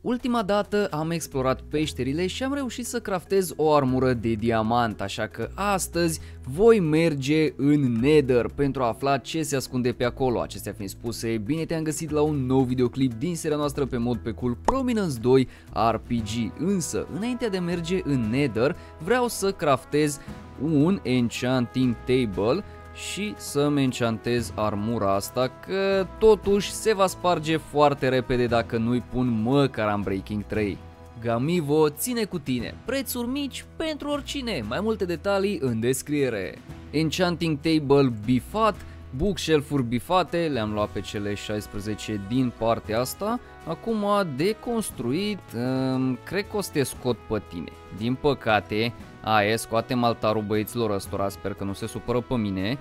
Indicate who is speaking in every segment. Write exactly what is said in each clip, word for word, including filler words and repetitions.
Speaker 1: Ultima dată am explorat peșterile și am reușit să craftez o armură de diamant, așa că astăzi voi merge în Nether pentru a afla ce se ascunde pe acolo. Acestea fiind spuse, bine te-am găsit la un nou videoclip din seria noastră pe mod pe cool Prominence doi R P G. Însă, înainte de a merge în Nether, vreau să craftez un enchanting table și să-mi enchantez armura asta, că totuși se va sparge foarte repede dacă nu-i pun măcar Unbreaking trei. Gamivo ține cu tine, prețuri mici pentru oricine, mai multe detalii în descriere. Enchanting table bifat, bookshelf-uri bifate, le-am luat pe cele șaisprezece din partea asta. Acum de construit, um, cred că o să te scot pe tine. Din păcate, aia, scoatem altarul băieților ăstora, sper că nu se supără pe mine.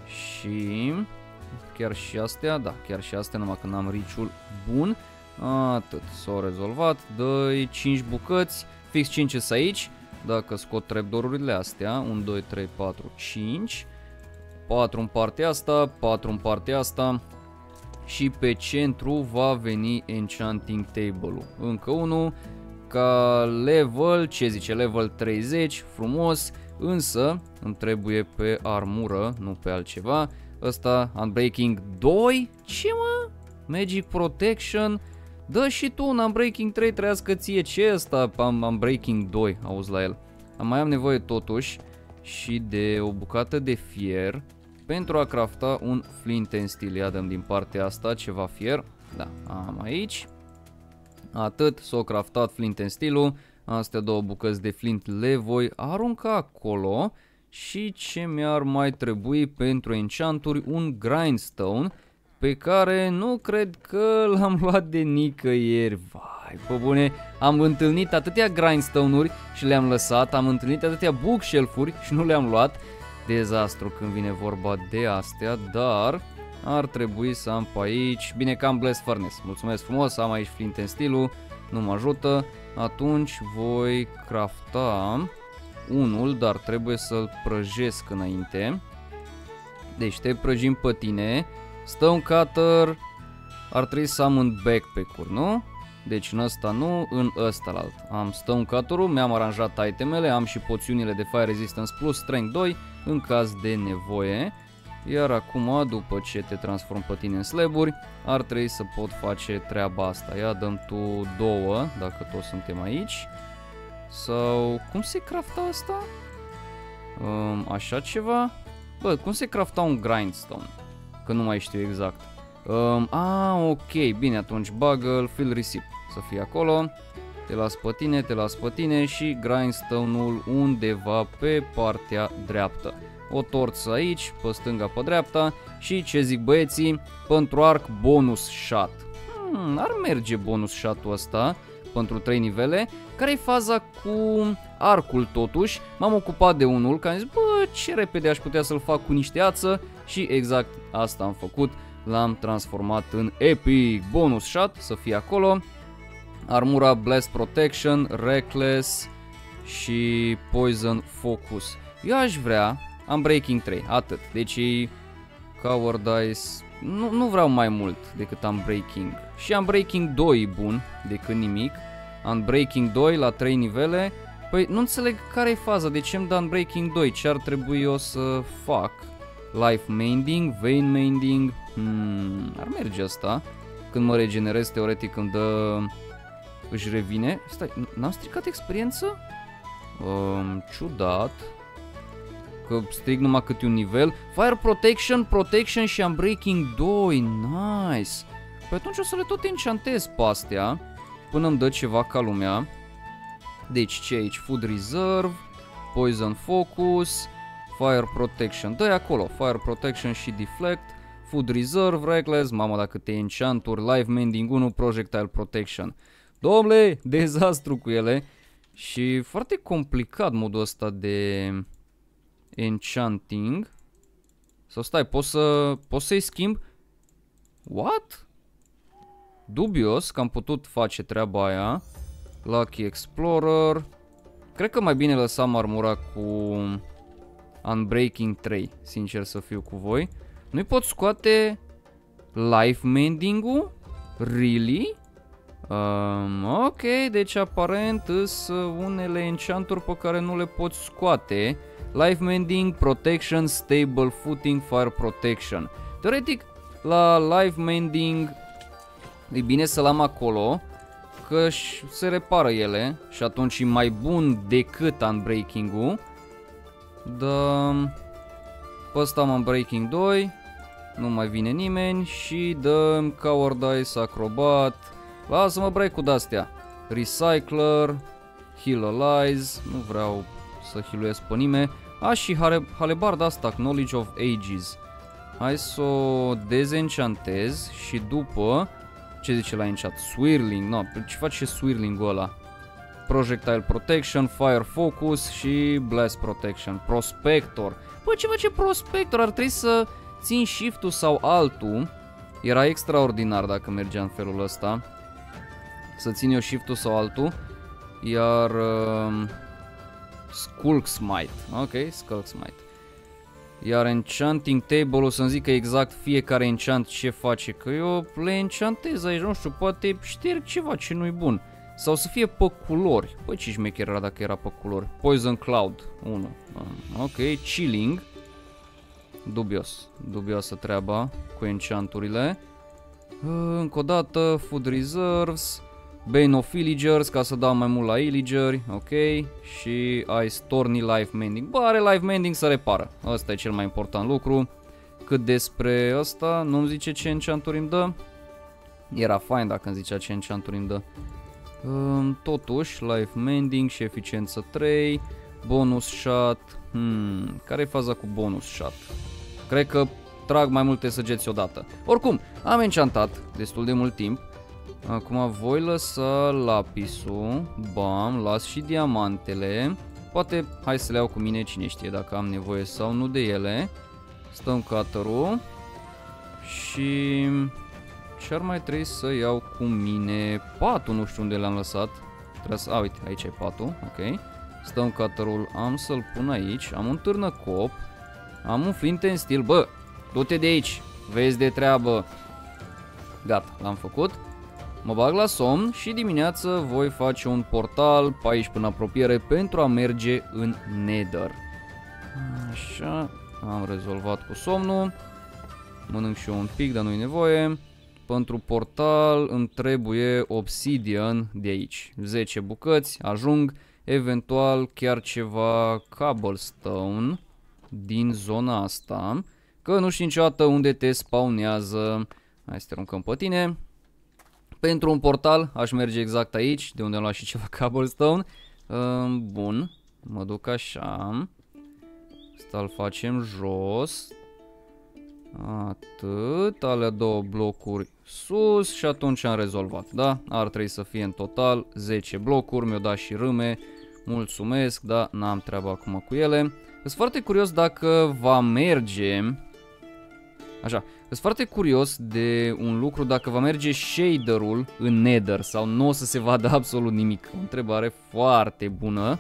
Speaker 1: Și chiar și astea, da, chiar și astea, numai că n-am riciul bun. Atât, s-au rezolvat, dă-i cinci bucăți, fix cinci sunt aici. Dacă scot trapdoor-urile astea, unu, doi, trei, patru, cinci, patru în partea asta, patru în partea asta. Și pe centru va veni enchanting table-ul. Încă unul, ca level, ce zice, level treizeci, frumos. Însă îmi trebuie pe armură, nu pe altceva. Ăsta, Unbreaking doi, ce mă? Magic Protection. Dă și tu un Unbreaking trei, trăiască ție. Ce e ăsta? Am Unbreaking doi, auzi la el. Am mai am nevoie totuși și de o bucată de fier pentru a crafta un flint and steel. Ia dăm din partea asta ceva fier. Da, am aici. Atât, s-o craftat flint and steel-ul. Astea două bucăți de flint le voi arunca acolo. Și ce mi-ar mai trebui pentru enchanturi? Un grindstone, pe care nu cred că l-am luat de nicăieri. Vai, pe bune, am întâlnit atâtea grindstone-uri și le-am lăsat. Am întâlnit atâtea bookshelf-uri și nu le-am luat. Dezastru când vine vorba de astea, dar ar trebui să am pe aici. Bine că am Blast Furnace, mulțumesc frumos, am aici flint and steel-ul, nu mă ajută. Atunci voi crafta unul, dar trebuie să-l prăjesc înainte. Deci te prăjim pe tine. Stone cutter, ar trebui să am în backpack-uri, nu? Deci în ăsta nu, în ăsta alt. Am stone cutter-ul, mi-am aranjat itemele, am și poțiunile de fire resistance plus strength doi în caz de nevoie. Iar acum, după ce te transform pe tine în slaburi, ar trebui să pot face treaba asta. Ia dăm tu două, dacă toți suntem aici. Sau, cum se crafta asta? Um, așa ceva? Bă, cum se crafta un grindstone? Că nu mai știu exact. Um, a, ok, bine, atunci bagă-l, fill receipt, să fie acolo. Te las pe tine, te las pe tine și grindstone-ul undeva pe partea dreaptă. O torță aici, pe stânga, pe dreapta. Și ce zic băieții? Pentru arc bonus shot. Hmm, ar merge bonus shot-ul ăsta pentru trei nivele. Care e faza cu arcul totuși? M-am ocupat de unul, că am zis, bă, ce repede aș putea să-l fac cu niște ață. Și exact asta am făcut. L-am transformat în epic bonus shot, să fie acolo. Armura Blast Protection, Reckless și Poison Focus. Eu aș vrea Unbreaking trei, atât. Deci e Cowardice, nu, nu vreau mai mult decât Unbreaking. Și Unbreaking doi e bun, decât nimic. Unbreaking doi la trei nivele. Păi nu înțeleg care e faza, de ce îmi dă Unbreaking doi, ce ar trebui eu să fac? Life Mending, Vein Mending, hmm, ar merge asta. Când mă regenerez, teoretic îmi dă, își revine. Stai, n-am stricat experiență? Um, ciudat. Că stric numai câte un nivel. Fire Protection, Protection și Unbreaking doi, nice. Păi atunci o să le tot enchantez pe astea până îmi dă ceva ca lumea. Deci ce aici? Food Reserve, Poison Focus, Fire Protection. Dă-i acolo, Fire Protection și Deflect, Food Reserve, Reckless, mamă dacă te enchanturi, Life Mending unu, Projectile Protection. Dom'le, dezastru cu ele. Și foarte complicat modul ăsta de enchanting. Sau stai, pot să pot să-i schimb? What? Dubios că am putut face treaba aia. Lucky Explorer. Cred că mai bine lăsam armura cu Unbreaking trei, sincer să fiu cu voi. Nu-i pot scoate Life Mending-ul? Really? Um, ok, deci aparent sunt unele enchanturi pe care nu le poți scoate. Life Mending, Protection, Stable Footing, Fire Protection. Teoretic, la Life Mending e bine să-l am acolo, că se repară ele și atunci e mai bun decât Unbreaking-ul. Dar pe ăsta am Unbreaking doi, nu mai vine nimeni și dăm Cowardice, Acrobat. Lasă-mă break-ul de-astea. Recycler, Heal-Alize, nu vreau să healuiesc pe nimeni. A, și Halebard asta, Knowledge of Ages. Hai să o dezenchantez și după, ce zice la enchant? Swirling, no, ce face Swirling-ul ăla? Projectile Protection, Fire Focus și Blast Protection. Prospector. Bă, ce face Prospector? Ar trebui să țin Shift-ul sau altul. Era extraordinar dacă mergea în felul ăsta. Să țin eu Shift-ul sau altul. Iar uh, Skulk Smite. Ok, Skulk Smite. Iar Enchanting Table-ul să-mi zică exact fiecare enchant ce face. Că eu le enchantez aici, nu știu, poate șterg ceva ce nu-i bun. Sau să fie pe culori. Păi ce șmecher era dacă era pe culori. Poison Cloud unu. Ok, Chilling. Dubios. Dubioasă treaba cu enchanturile. Încă o dată, Food Reserves. Bane of Villagers, ca să dau mai mult la Illageri. Ok. Și Ice Thorny Life Mending. Bă, are Life Mending să repară. Asta e cel mai important lucru. Cât despre asta, nu-mi zice ce enchanturi îmi dă. Era fain dacă îmi zicea ce enchanturi îmi dă. Totuși, Life Mending și eficiență trei. Bonus shot. Hmm, care e faza cu bonus shot? Cred că trag mai multe săgeți odată. Oricum, am enchantat destul de mult timp. Acum voi lăsa lapisul. Bam, las și diamantele. Poate, hai să le iau cu mine, cine știe dacă am nevoie sau nu de ele. Stăm cutter-ul. Și ce ar mai trebui să iau cu mine? Patul, nu știu unde l-am lăsat. Trebuie să... A, uite, aici e patul. Ok. Stăm cutter-ul, am să-l pun aici. Am un târnăcop. Am un flint and steel. Bă, du-te de aici. Vezi de treabă. Gata, l-am făcut. Mă bag la somn și dimineață voi face un portal pe aici până apropiere pentru a merge în Nether. Așa, am rezolvat cu somnul. Mănânc și eu un pic, dar nu-i nevoie. Pentru portal îmi trebuie obsidian de aici. zece bucăți, ajung. Eventual chiar ceva cobblestone din zona asta. Că nu știu niciodată unde te spawnează. Hai să te aruncăm pe tine. Pentru un portal aș merge exact aici, de unde am luat și ceva cobblestone. Bun, mă duc așa. Asta îl facem jos. Atât, alea două blocuri sus și atunci am rezolvat, da? Ar trebui să fie în total zece blocuri, mi-o dat și râme. Mulțumesc, dar n-am treaba acum cu ele. Sunt foarte curios dacă va merge. Așa, sunt foarte curios de un lucru, dacă va merge shader-ul în Nether sau nu o să se vadă absolut nimic. O întrebare foarte bună.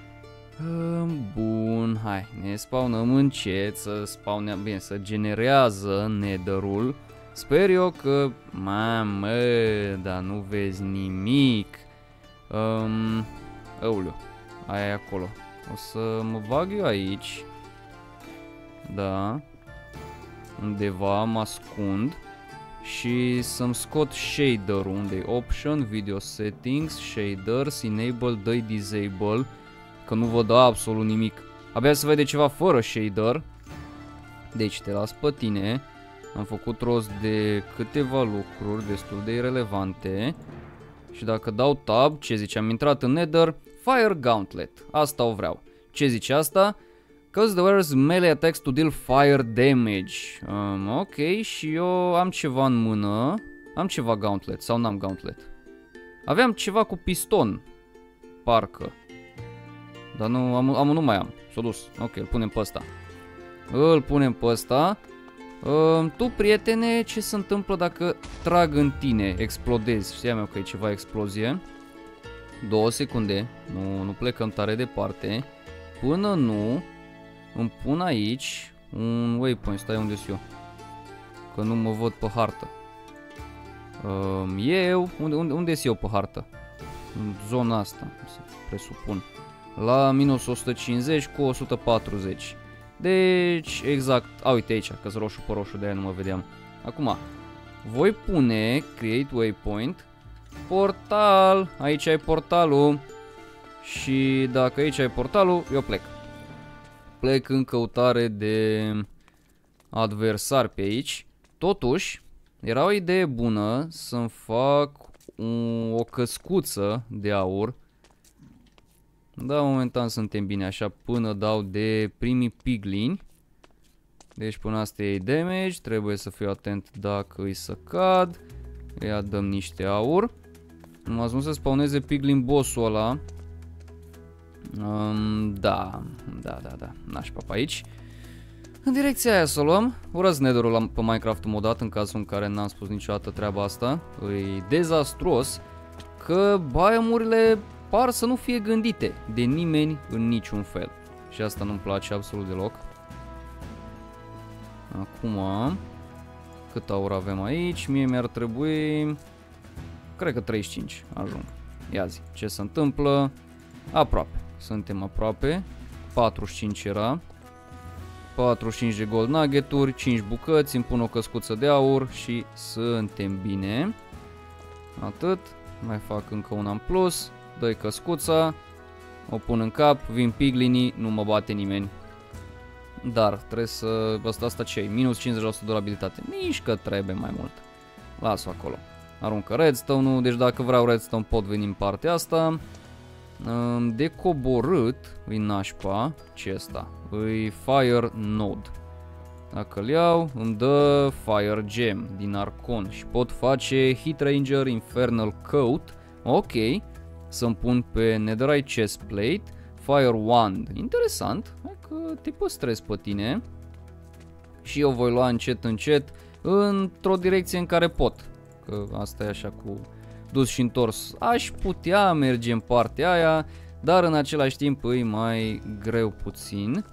Speaker 1: Bun, hai, ne spawnăm încet, să spawneam, bine, să generează Nether-ul. Sper eu că, mamă, dar nu vezi nimic. Um, Aoleu, aia e acolo. O să mă bag eu aici. Da. Undeva mă ascund. Și să-mi scot shader-ul. Unde e Option, Video Settings, Shaders, Enable, Dă Disable. Că nu văd absolut nimic. Abia se vede ceva fără shader. Deci te las pe tine. Am făcut rost de câteva lucruri destul de irelevante. Și dacă dau tab, ce zice? Am intrat în Nether. Fire Gauntlet. Asta o vreau. Ce zice asta? Cause the wearer's melee attacks to deal fire damage. Um, ok, și eu am ceva în mână. Am ceva Gauntlet sau n-am Gauntlet? Aveam ceva cu piston. Parcă. Dar nu, am, am, nu mai am. S-a dus. Ok, îl punem pe ăsta. Îl punem pe ăsta. Uh, tu, prietene, ce se întâmplă dacă trag în tine? Explodezi. Știam eu că e ceva explozie. Două secunde. Nu, nu plecăm tare departe. Până nu îmi pun aici un waypoint. Stai unde sunt eu. Că nu mă văd pe hartă. Um, eu, unde, unde, unde sunt eu pe hartă? În zona asta, să presupun. La minus o sută cincizeci cu o sută patruzeci. Deci, exact, a, uite aici, că-s roșu pe roșu, de-aia nu mă vedeam. Acum, voi pune, create waypoint, portal, aici ai portalul. Și dacă aici ai portalul, eu plec. Plec în căutare de adversari pe aici. Totuși, era o idee bună să-mi fac un, o căscuță de aur. Da, momentan suntem bine așa până dau de primii piglini. Deci până asta e damage, trebuie să fiu atent dacă îi să cad. Îi dăm niște aur. Numai să nu se spawneze piglin boss-ul ăla. Um, da, da, da, da, nașpa pe aici. În direcția aia să o luăm. Urăsc Nether-ul pe Minecraft modat, în cazul în care n-am spus niciodată treaba asta. E dezastruos că biomurile par să nu fie gândite de nimeni în niciun fel. Și asta nu-mi place absolut deloc. Acum, cât aur avem aici? Mie mi-ar trebui, cred că treizeci și cinci ajung. Ia zi, ce se întâmplă? Aproape, suntem aproape. patruzeci și cinci era. patruzeci și cinci de gold nugget-uri, cinci bucăți, îmi pun o căscuță de aur și suntem bine. Atât, mai fac încă una în plus, dă-i căscuța, o pun în cap, vin piglinii, nu mă bate nimeni. Dar trebuie să, asta, asta ce-i? minus cincizeci la sută durabilitate, nici că trebuie mai mult. Las-o acolo. Aruncă redstone-ul, deci dacă vreau redstone pot veni în partea asta. De coborât îi nașpa, ce ăsta? Îi Fire Node. Dacă îl iau, îmi dă Fire Gem din Arcon și pot face Hit Ranger Infernal Coat. Ok, să-mi pun pe Netherite Chestplate Fire Wand. Interesant, hai că te păstrez pe tine. Și eu voi lua încet încet într-o direcție în care pot. Că asta e așa cu dus și întors. Aș putea merge în partea aia, dar în același timp e mai greu puțin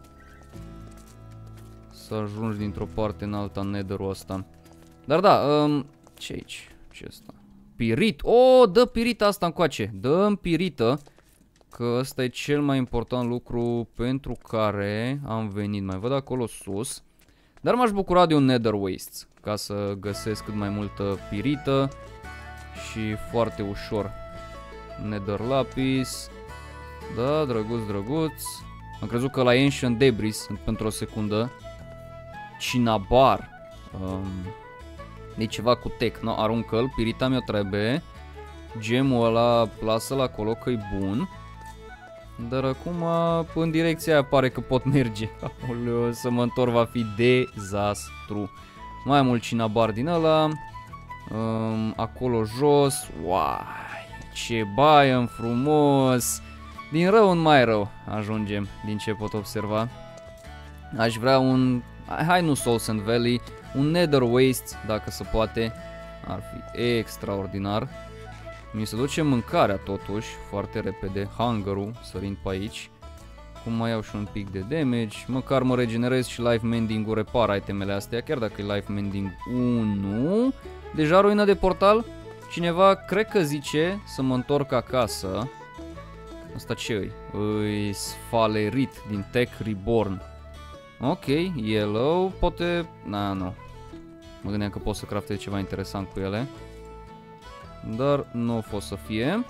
Speaker 1: să ajungi dintr-o parte în alta în Nether-ul ăsta. Dar da, um, ce aici? Ce asta? Pirit. Oh, dă pirita asta încoace. Dă-mi pirită, că ăsta e cel mai important lucru pentru care am venit. Mai văd acolo sus. Dar m-aș bucura de un Nether Wastes, ca să găsesc cât mai multă pirită și foarte ușor. Nether Lapis. Da, drăguț, drăguț. Am crezut că la Ancient Debris pentru o secundă. Cinnabar. Um, e ceva cu tech, no? Aruncă-l, pirita mi-o trebuie. Gemul ăla, lasă-l acolo că e bun. Dar acum în direcția aia pare că pot merge. Aoleu, să mă întorc va fi dezastru. Mai mult cinnabar din ăla. Um, acolo jos. Uai, ce biome frumos. Din rău în mai rău ajungem, din ce pot observa. Aș vrea un, hai nu Soul Sand Valley, un Nether Wastes, dacă se poate. Ar fi extraordinar. Mi se duce mâncarea totuși, foarte repede, hunger-ul, sărind pe aici. Cum mai iau și un pic de damage, măcar mă regenerez și life mending-ul repar itemele astea, chiar dacă e life mending unu. Deja ruină de portal? Cineva cred că zice să mă întorc acasă. Asta ce-i? Îi Sfalerit din Tech Reborn. Ok, yellow, poate... Na, nu. Mă gândeam că pot să craftez ceva interesant cu ele. Dar nu o fost să fie.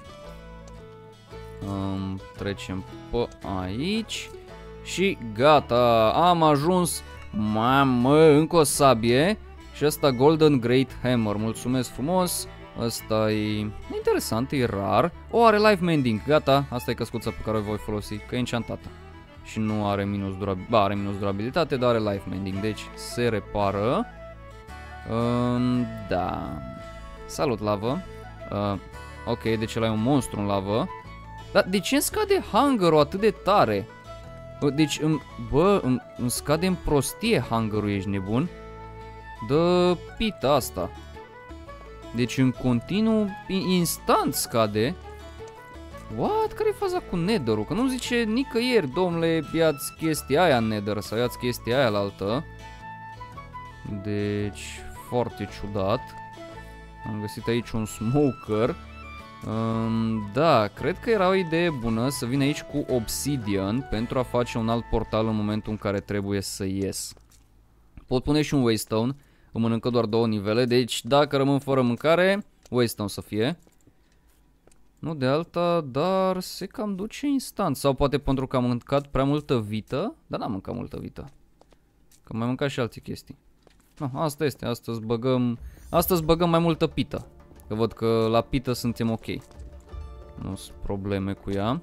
Speaker 1: Um, trecem pe aici. Și gata, am ajuns. Mamă, încă o sabie. Și asta Golden Great Hammer. Mulțumesc frumos. Asta e interesant, e rar. O, are life mending, gata. Asta e căscuța pe care o voi folosi, că e enchantată. Și nu are minus durabilitate, ba, are minus durabilitate, dar are life mending, deci se repară. um, Da. Salut, lavă. uh, Ok, deci ăla e un monstru în lavă. Dar de ce îmi scade hunger-ul atât de tare? Deci, îmi, bă, îmi, îmi scade în prostie hunger-ul, ești nebun? Dă pita asta. Deci în continuu, instant scade. What? Care-i faza cu Nether-ul? Că nu zice nicăieri, domnule, ia-ți chestia aia în Nether sau ia-ți chestia aia la altă. Deci, foarte ciudat. Am găsit aici un smoker. Um, da, cred că era o idee bună să vin aici cu obsidian pentru a face un alt portal în momentul în care trebuie să ies. Pot pune și un waystone, îmi mănâncă doar două nivele, deci dacă rămân fără mâncare, waystone să fie. Nu de alta, dar se cam duce instant. Sau poate pentru că am mâncat prea multă vită. Dar n-am mâncat multă vită, că mai mâncat și alte chestii. No, asta este, astăzi băgăm Astăzi băgăm mai multă pită, că văd că la pită suntem ok. Nu sunt probleme cu ea.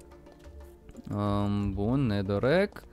Speaker 1: um, Bun, netherrack.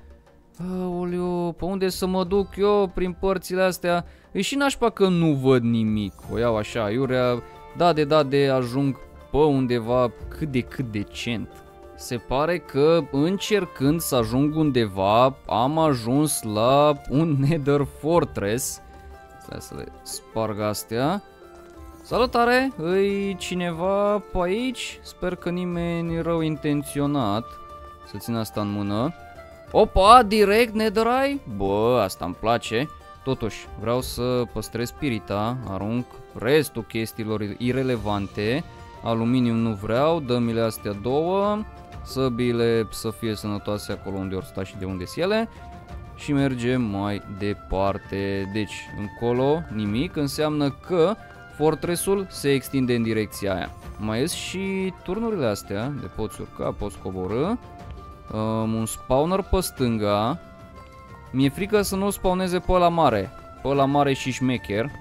Speaker 1: Aoleu, pe unde să mă duc eu prin părțile astea? E și nașpa că nu văd nimic. O iau așa, iurea, da de da de ajung pe undeva cât de cât decent. Se pare că încercând să ajung undeva am ajuns la un Nether Fortress. Stai să le sparg astea. Salutare, îi cineva pe aici? Sper că nimeni rău intenționat. Să țin asta în mână. Opa, direct Netherite? Bă, asta îmi place. Totuși, vreau să păstrez spirita. Arunc restul chestiilor irelevante. Aluminium nu vreau, dă-mi-le astea două. Săbile să fie sănătoase acolo unde ori sta și de unde sunt ele. Și mergem mai departe. Deci, încolo nimic, înseamnă că fortressul se extinde în direcția aia. Mai ies și turnurile astea, de poți urca, poți coborâ. Um, un spawner pe stânga. Mi-e frică să nu spawneze pe ăla mare. Pe ăla mare și șmecher,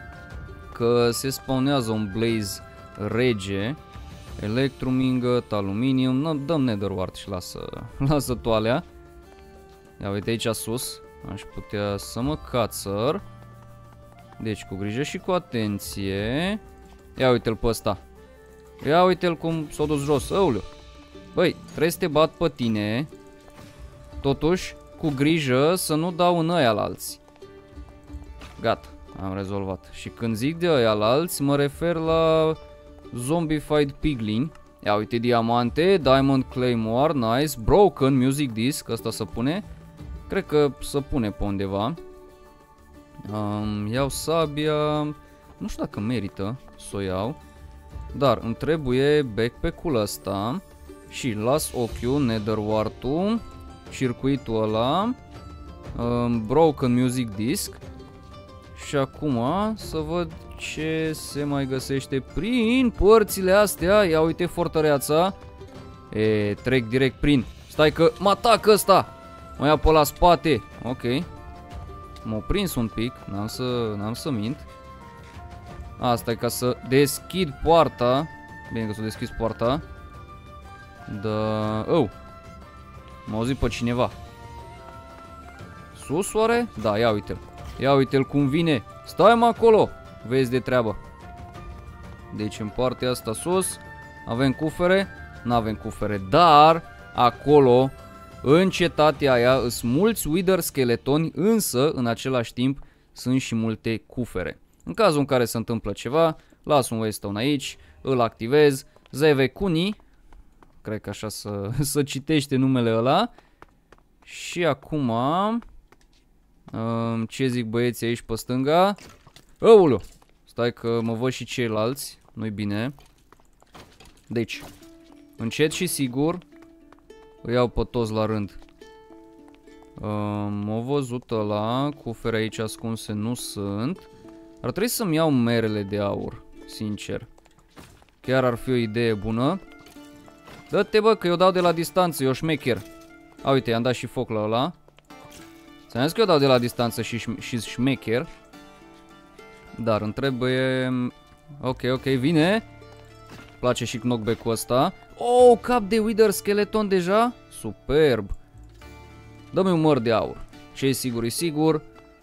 Speaker 1: că se spawnează un blaze rege. Electrum ingot, aluminium. No, dăm netherwart și lasă, lasă toalea. Ia uite aici sus. Aș putea să mă cațăr. Deci cu grijă și cu atenție. Ia uite-l pe ăsta. Ia uite-l cum s-a dus jos. Aoleu. Băi, trebuie să te bat pe tine. Totuși, cu grijă să nu dau în ăia la alții. Gata, am rezolvat. Și când zic de ăia la alții, mă refer la Zombified Piglin. Ia uite, diamante, Diamond Claymore, nice. Broken Music Disc, asta se pune. Cred că se pune pe undeva. um, Iau sabia. Nu știu dacă merită să o iau, dar îmi trebuie backpack-ul ăsta. Și las ochiul, netherwart-ul, circuitul ăla, um, Broken Music Disc. Și acum să văd ce se mai găsește prin părțile astea. Ia uite fortăreața. E, trec direct prin. Stai că mă atacă ăsta. Mă ia pe la spate. Ok. M-a prins un pic. N-am să, n-am să mint. Asta e ca să deschid poarta. Bine că s-a deschis poarta. Da... Oh. M-a auzit pe cineva. Sus oare? Da, ia uite-l. Ia uite-l cum vine. Stai-mă acolo. Vezi de treabă. Deci în partea asta sus avem cufere. N-avem cufere, dar acolo, în cetatea aia, sunt mulți wither scheletoni, însă în același timp sunt și multe cufere. În cazul în care se întâmplă ceva, las un waystone aici, îl activez. Zevecuni, cred că așa să, să citește numele ăla. Și acum um, ce zic băieții aici pe stânga? Aoleu, stai că mă văd și ceilalți, nu-i bine. Deci, încet și sigur îi iau pe toți la rând. um, M-au văzut ăla, cufere aici ascunse nu sunt. Ar trebui să-mi iau merele de aur, sincer. Chiar ar fi o idee bună. Dă-te bă, că eu dau de la distanță, eu șmecher. A, uite, i-am dat și foc la ăla. Ți-am zis că eu dau de la distanță și, și șmecher. Dar îmi trebuie... Ok, ok, vine. Place și knockback-ul ăsta. Oh, cap de wither skeleton deja. Superb. Dă-mi un măr de aur. Ce e sigur, e sigur.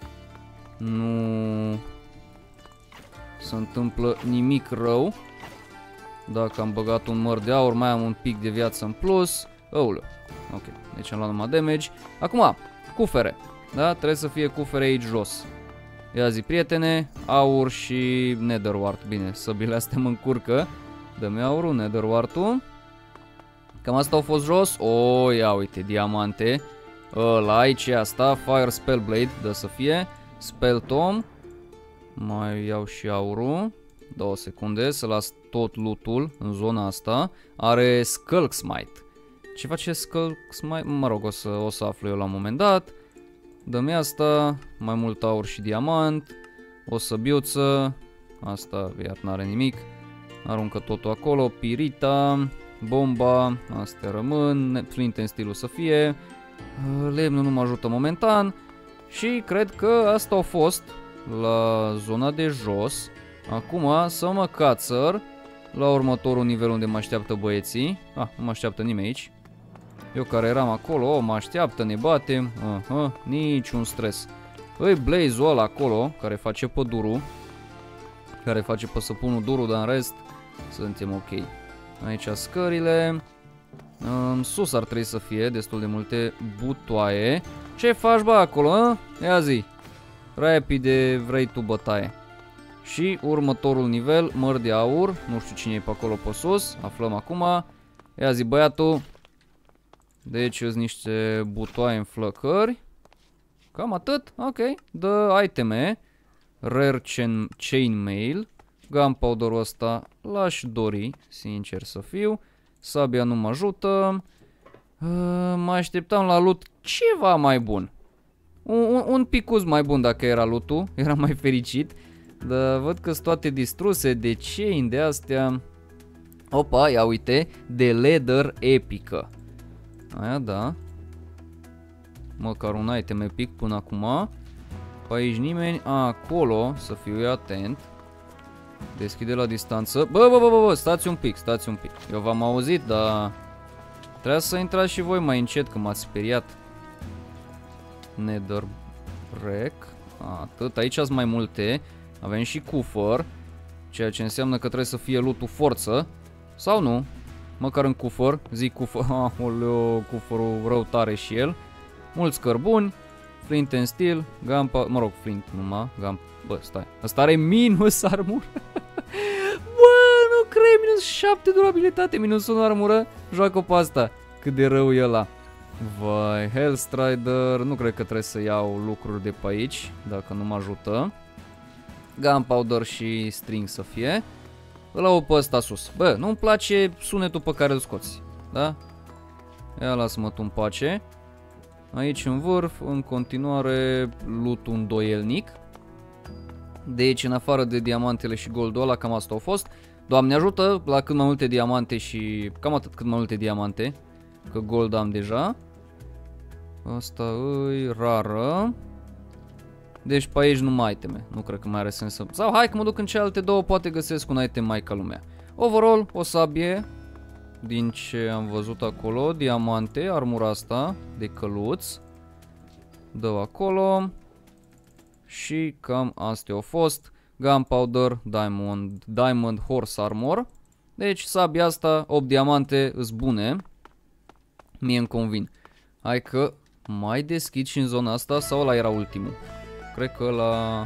Speaker 1: Nu se întâmplă nimic rău. Dacă am băgat un măr de aur, mai am un pic de viață în plus. Aoleu. Ok, deci am luat numai damage. Acum, cufere. Da, trebuie să fie cufere aici jos. Ia zi, prietene, aur și netherwart. Bine, săbile astea mă încurcă. Dă-mi aurul, netherwart-ul. Cam asta au fost jos. O, ia uite, diamante. Ăla, aici e asta, Fire Spell Blade, dă să fie. Spell Tom. Mai iau și aurul. Două secunde să las tot lootul în zona asta. Are Skulk Smite. Ce face Skulk Smite? Mă rog, o să, o să aflu eu la un moment dat. Dă-mi asta, mai mult aur și diamant. O săbiuță. Asta iar n-are nimic. Aruncă totul acolo. Pirita, bomba, astea rămân. Flint and Steel o să fie. Lemnul nu mă ajută momentan. Și cred că asta a fost la zona de jos. Acum să mă cațăr la următorul nivel unde mă așteaptă băieții. Ah, nu mă așteaptă nimeni aici. Eu care eram acolo, oh, mă așteaptă, ne batem. uh -huh, Niciun stres. Îi Blaze-ul ăla acolo, care face pădurul, care face pe săpunul durul, dar în rest suntem ok. Aici scările. În sus ar trebui să fie destul de multe butoaie. Ce faci, bă, acolo, a? Ia zi. Rapide, vrei tu bătaie. Și următorul nivel, măr de aur. Nu știu cine e pe acolo pe sus. Aflăm acum. Ia zi, băiatul. Deci sunt niște butoaie în flăcări. Cam atât. Ok. Dă iteme. Rare chain, chainmail. Gunpowder-ul ăsta l-aș dori, sincer să fiu. Sabia nu mă ajută. uh, Mă așteptam la loot ceva mai bun. Un, un, un picuț mai bun dacă era lootul. Era mai fericit. Dar văd că sunt toate distruse. De chain de astea. Opa, ia uite. De leather epică. Aia da. Măcar un item epic până acum. Pe aici nimeni. Acolo, să fiu eu atent. Deschide la distanță. Bă, bă, bă, bă, bă, stați un pic, stați un pic. Eu v-am auzit, dar trebuie să intrați și voi mai încet, că m-ați speriat. Nether Wreck. Atât, aici sunt mai multe. Avem și cufăr, ceea ce înseamnă că trebuie să fie loot-ul forță. Sau nu. Măcar în cufăr. Zic cufăr. Aoleu, cufărul rău tare și el. Mulți cărbuni. Flint and Steel. Gampa. Mă rog, Flint numai. Gampa. Bă, stai. Asta are minus armură. Bă, nu cred. Minus șapte durabilitate. Minus unu armură. Joacă pe asta. Cât de rău e ăla. Vai. Hellstrider. Nu cred că trebuie să iau lucruri de pe aici, dacă nu mă ajută. Gunpowder și string să fie. Îl au pe ăsta sus. Bă, nu-mi place sunetul pe care îl scoți. Da? Ia lasă-mă tu în pace. Aici în vârf, în continuare, loot-ul îndoielnic. Deci, în afară de diamantele și goldul ăla, cam asta a fost. Doamne ajută, la cât mai multe diamante și... Cam atât, cât mai multe diamante. Că gold am deja. Asta îi rară. Deci pe aici nu mai iteme. Nu cred că mai are sens să... Sau hai că mă duc în celelalte două, poate găsesc un item mai ca lumea. Overall, o sabie. Din ce am văzut acolo. Diamante, armura asta de căluț. Dă acolo. Și cam astea au fost. Gunpowder, Diamond, Diamond Horse Armor. Deci sabia asta, opt diamante, îs bune. Mie îmi convin. Hai că mai deschid și în zona asta. Sau ăla era ultimul? Cred că ăla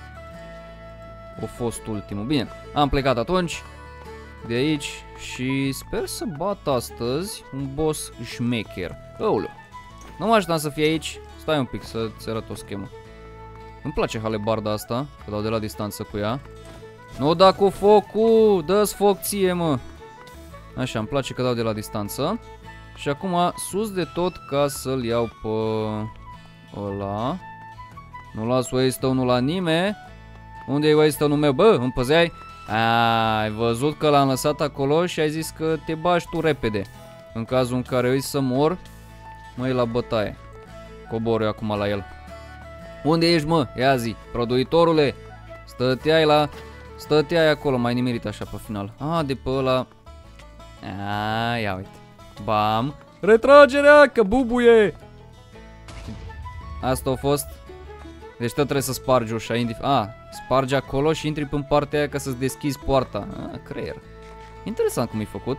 Speaker 1: a fost ultimul. Bine, am plecat atunci de aici și sper să bat astăzi un boss șmecher. Aoleu, nu mă așteptam să fie aici. Stai un pic să-ți arăt o schemă. Îmi place halebarda asta, că dau de la distanță cu ea. Nu da cu focul, dă-ți foc ție, mă. Așa, îmi place că dau de la distanță. Și acum sus de tot ca să-l iau pe ăla. Nu las waystone-ul la nimeni. Unde e waystone-ul meu? Bă, îmi păzeai? A, ai văzut că l-am lăsat acolo și ai zis că te bași tu repede. În cazul în care uiți să mor, mă iei la bătaie. Cobor eu acum la el. Unde ești, mă? Ia zi, produitorule. Stăteai la... Stăteai acolo, mai nimerit așa pe final. A, de pe ăla... A, ia uite. Bam. Retragerea, că bubuie. Asta a fost. Deci tot trebuie să spargi ușa. A, spargi acolo și intri în partea aia ca să-ți deschizi poarta. A, creier. Interesant cum e făcut.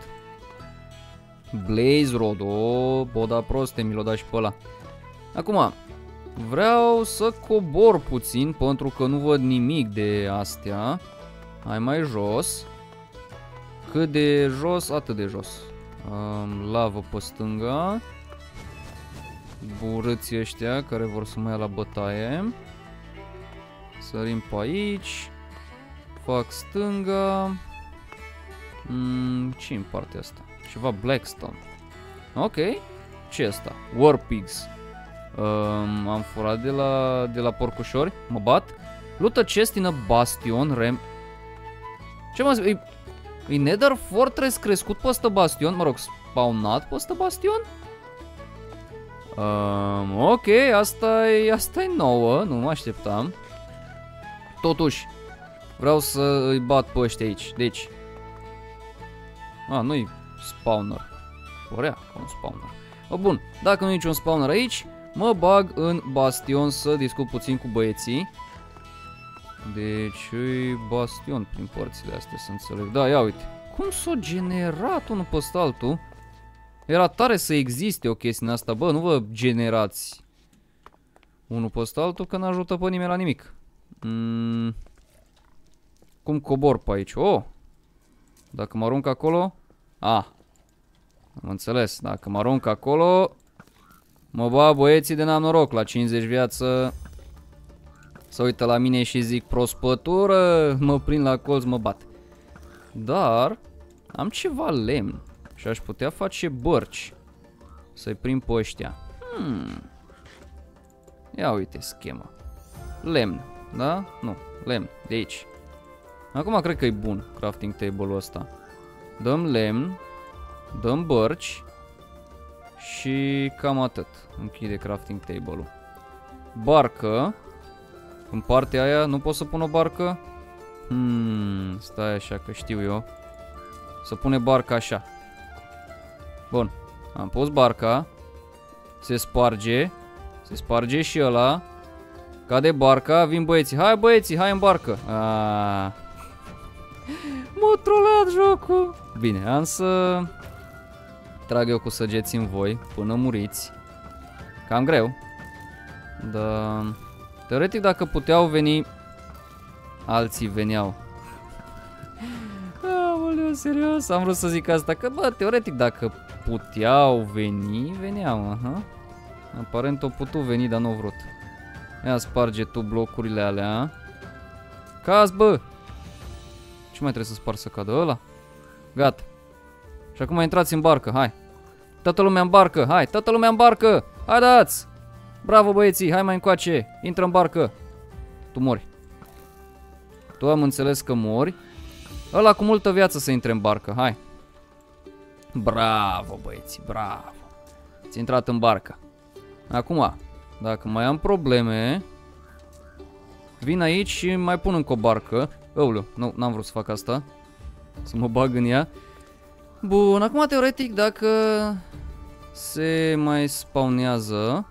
Speaker 1: Blaze Rod. O, boda proste, mi l-o da și pe ăla. Acum, vreau să cobor puțin pentru că nu văd nimic de astea. Hai mai jos. Cât de jos, atât de jos. Um, lavă pe stânga. Burâții ăștia care vor să mă ia la bătaie. Sărim pe aici. Fac stânga. Mm, ce în partea asta? Ceva Blackstone. Ok. Ce e asta? Warpigs. Um, am furat de la, de la porcușori. Mă bat. Lută chest in a bastion. Rem. Ce mă zic? E, e Nether Fortress crescut pe ăsta bastion? Mă rog, spawnat pe ăsta bastion? Um, ok, asta e, asta e nouă. Nu mă așteptam. Totuși, vreau să îi bat pe ăștia aici. Deci. A, nu-i spawner. Părea ca un spawner. O, bun, dacă nu e niciun spawner aici, mă bag în bastion să discut puțin cu băieții. Deci e bastion prin părțile astea, să înțeleg. Da, ia uite. Cum s-a generat unul peste altul? Era tare să existe o chestie în asta. Bă, nu vă generați unul peste altul, că n-ajută pe nimeni la nimic. Mm. Cum cobor pe aici? Oh! Dacă mă arunc acolo... Ah! Am înțeles. Dacă mă arunc acolo... Mă bag băieții de n-am noroc. La cincizeci viață... Să uită la mine și zic prospătură. Mă prind la colț, mă bat. Dar... Am ceva lemn. Și aș putea face bărci. Să-i prind pe ăștia. Hmm. Ia uite schema. Lemn. Da? Nu. Lemn. De aici. Acum cred că e bun crafting table-ul ăsta. Dăm lemn. Dăm bărci. Și cam atât. Închide crafting table-ul. Barcă. În partea aia nu pot să pun o barcă? Hmm, stai așa că știu eu. Să pune barca așa. Bun. Am pus barca. Se sparge. Se sparge și ăla. Cade barca. Vin băieții. Hai băieții, hai în barcă. Aaaa. M-a trolat jocul. Bine, am să trag eu cu săgeți în voi până muriți. Cam greu. Dar teoretic dacă puteau veni, alții veneau. Aoleu, serios, am vrut să zic asta, că bă, teoretic dacă puteau veni, veneau, aha. Aparent au putut veni, dar nu au vrut. Ia sparge tu blocurile alea. Caz, bă! Ce mai trebuie să spar să cadă ăla? Gata. Și acum intrați în barcă, hai. Toată lumea în barcă, hai, toată lumea în barcă. Hai dați! Bravo băieții, hai mai încoace. Intră în barcă. Tu mori. Tu am înțeles că mori. Ăla cu multă viață să intre în barcă, hai. Bravo băieții, bravo. Ți-ai intrat în barcă. Acum, dacă mai am probleme, vin aici și mai pun încă o barcă. Aoleu, nu, n-am vrut să fac asta. Să mă bag în ea. Bun, acum teoretic dacă se mai spawnează.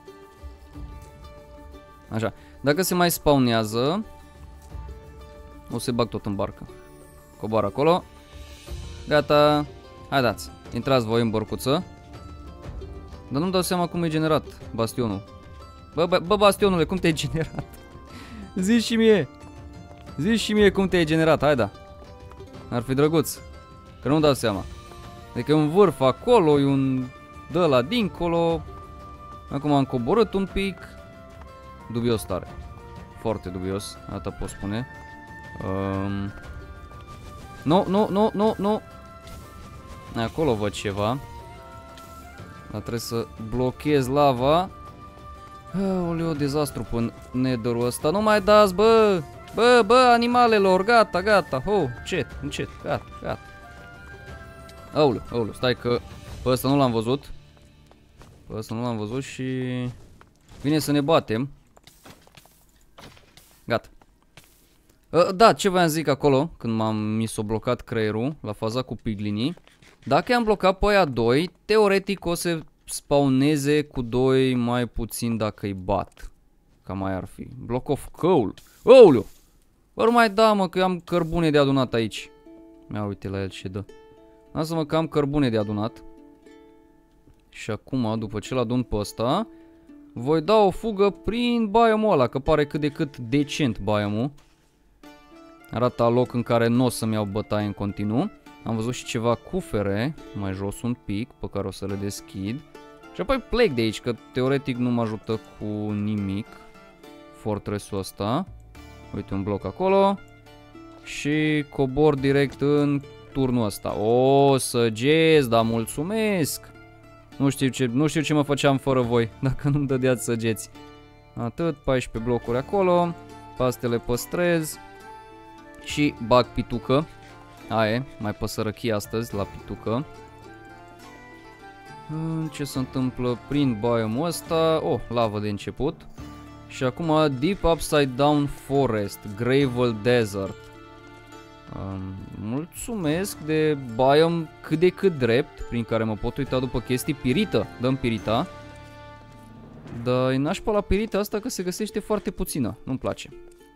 Speaker 1: Așa, dacă se mai spawnează, o să bag tot în barcă. Cobor acolo. Gata. Hai dați, intrați voi în bărcuță. Dar nu-mi dau seama cum e generat bastionul. Bă, bă, bă bastionule, cum te-ai generat? Zici și mie. Zici și mie cum te-ai generat, hai da. Ar fi drăguț. Că nu-mi dau seama. Adică e un vârf acolo, e un de ăla dincolo. Acum am coborât un pic. Dubios tare. Foarte dubios, atât pot spune. um... Nu, nu, nu, nu, nu. Acolo văd ceva. Dar trebuie să blochez lava. Aoleu, dezastru pe nether-ul ăsta. Nu mai dați, bă! Bă, bă, animalelor, gata, gata. Oh, încet, încet, gata, gata. Aoleu, aoleu, stai că pe ăsta nu l-am văzut. Pe ăsta nu l-am văzut și vine să ne batem. Gata. Da, ce voiam zic acolo, când m-am mi s-a blocat creierul la faza cu piglinii. Dacă i-am blocat pe aia doi, teoretic o să spawneze cu doi mai puțin dacă îi bat. Cam mai ar fi. Block of coal. Ouleu! Ori mai da, mă, că am cărbune de adunat aici. Ia uite la el ce dă. Lasă-mă că am cărbune de adunat. Și acum, după ce l-adun pe ăsta, voi da o fugă prin biomul ăla, că pare cât de cât decent biomul. Arată loc în care nu o să-mi iau bătaie în continuu. Am văzut și ceva cufere mai jos un pic, pe care o să le deschid. Și apoi plec de aici, că teoretic nu mă ajută cu nimic fortress-ul ăsta. Uite un bloc acolo. Și cobor direct în turnul ăsta. O, săgeți, da, mulțumesc. Nu știu ce, nu știu ce mă făceam fără voi, dacă nu-mi dădeați săgeți. Atât, paisprezece blocuri acolo. Pastele păstrez. Și bag pitucă. Aia e, mai păsărăchie astăzi la pitucă. Ce se întâmplă prin biomul ăsta? Oh, lavă de început. Și acum Deep Upside Down Forest, Gravel Desert. um, Mulțumesc de biom cât de cât drept, prin care mă pot uita după chestii. Pirită, dăm pirita. Dar e nașpa la pirita asta că se găsește foarte puțină. Nu-mi place.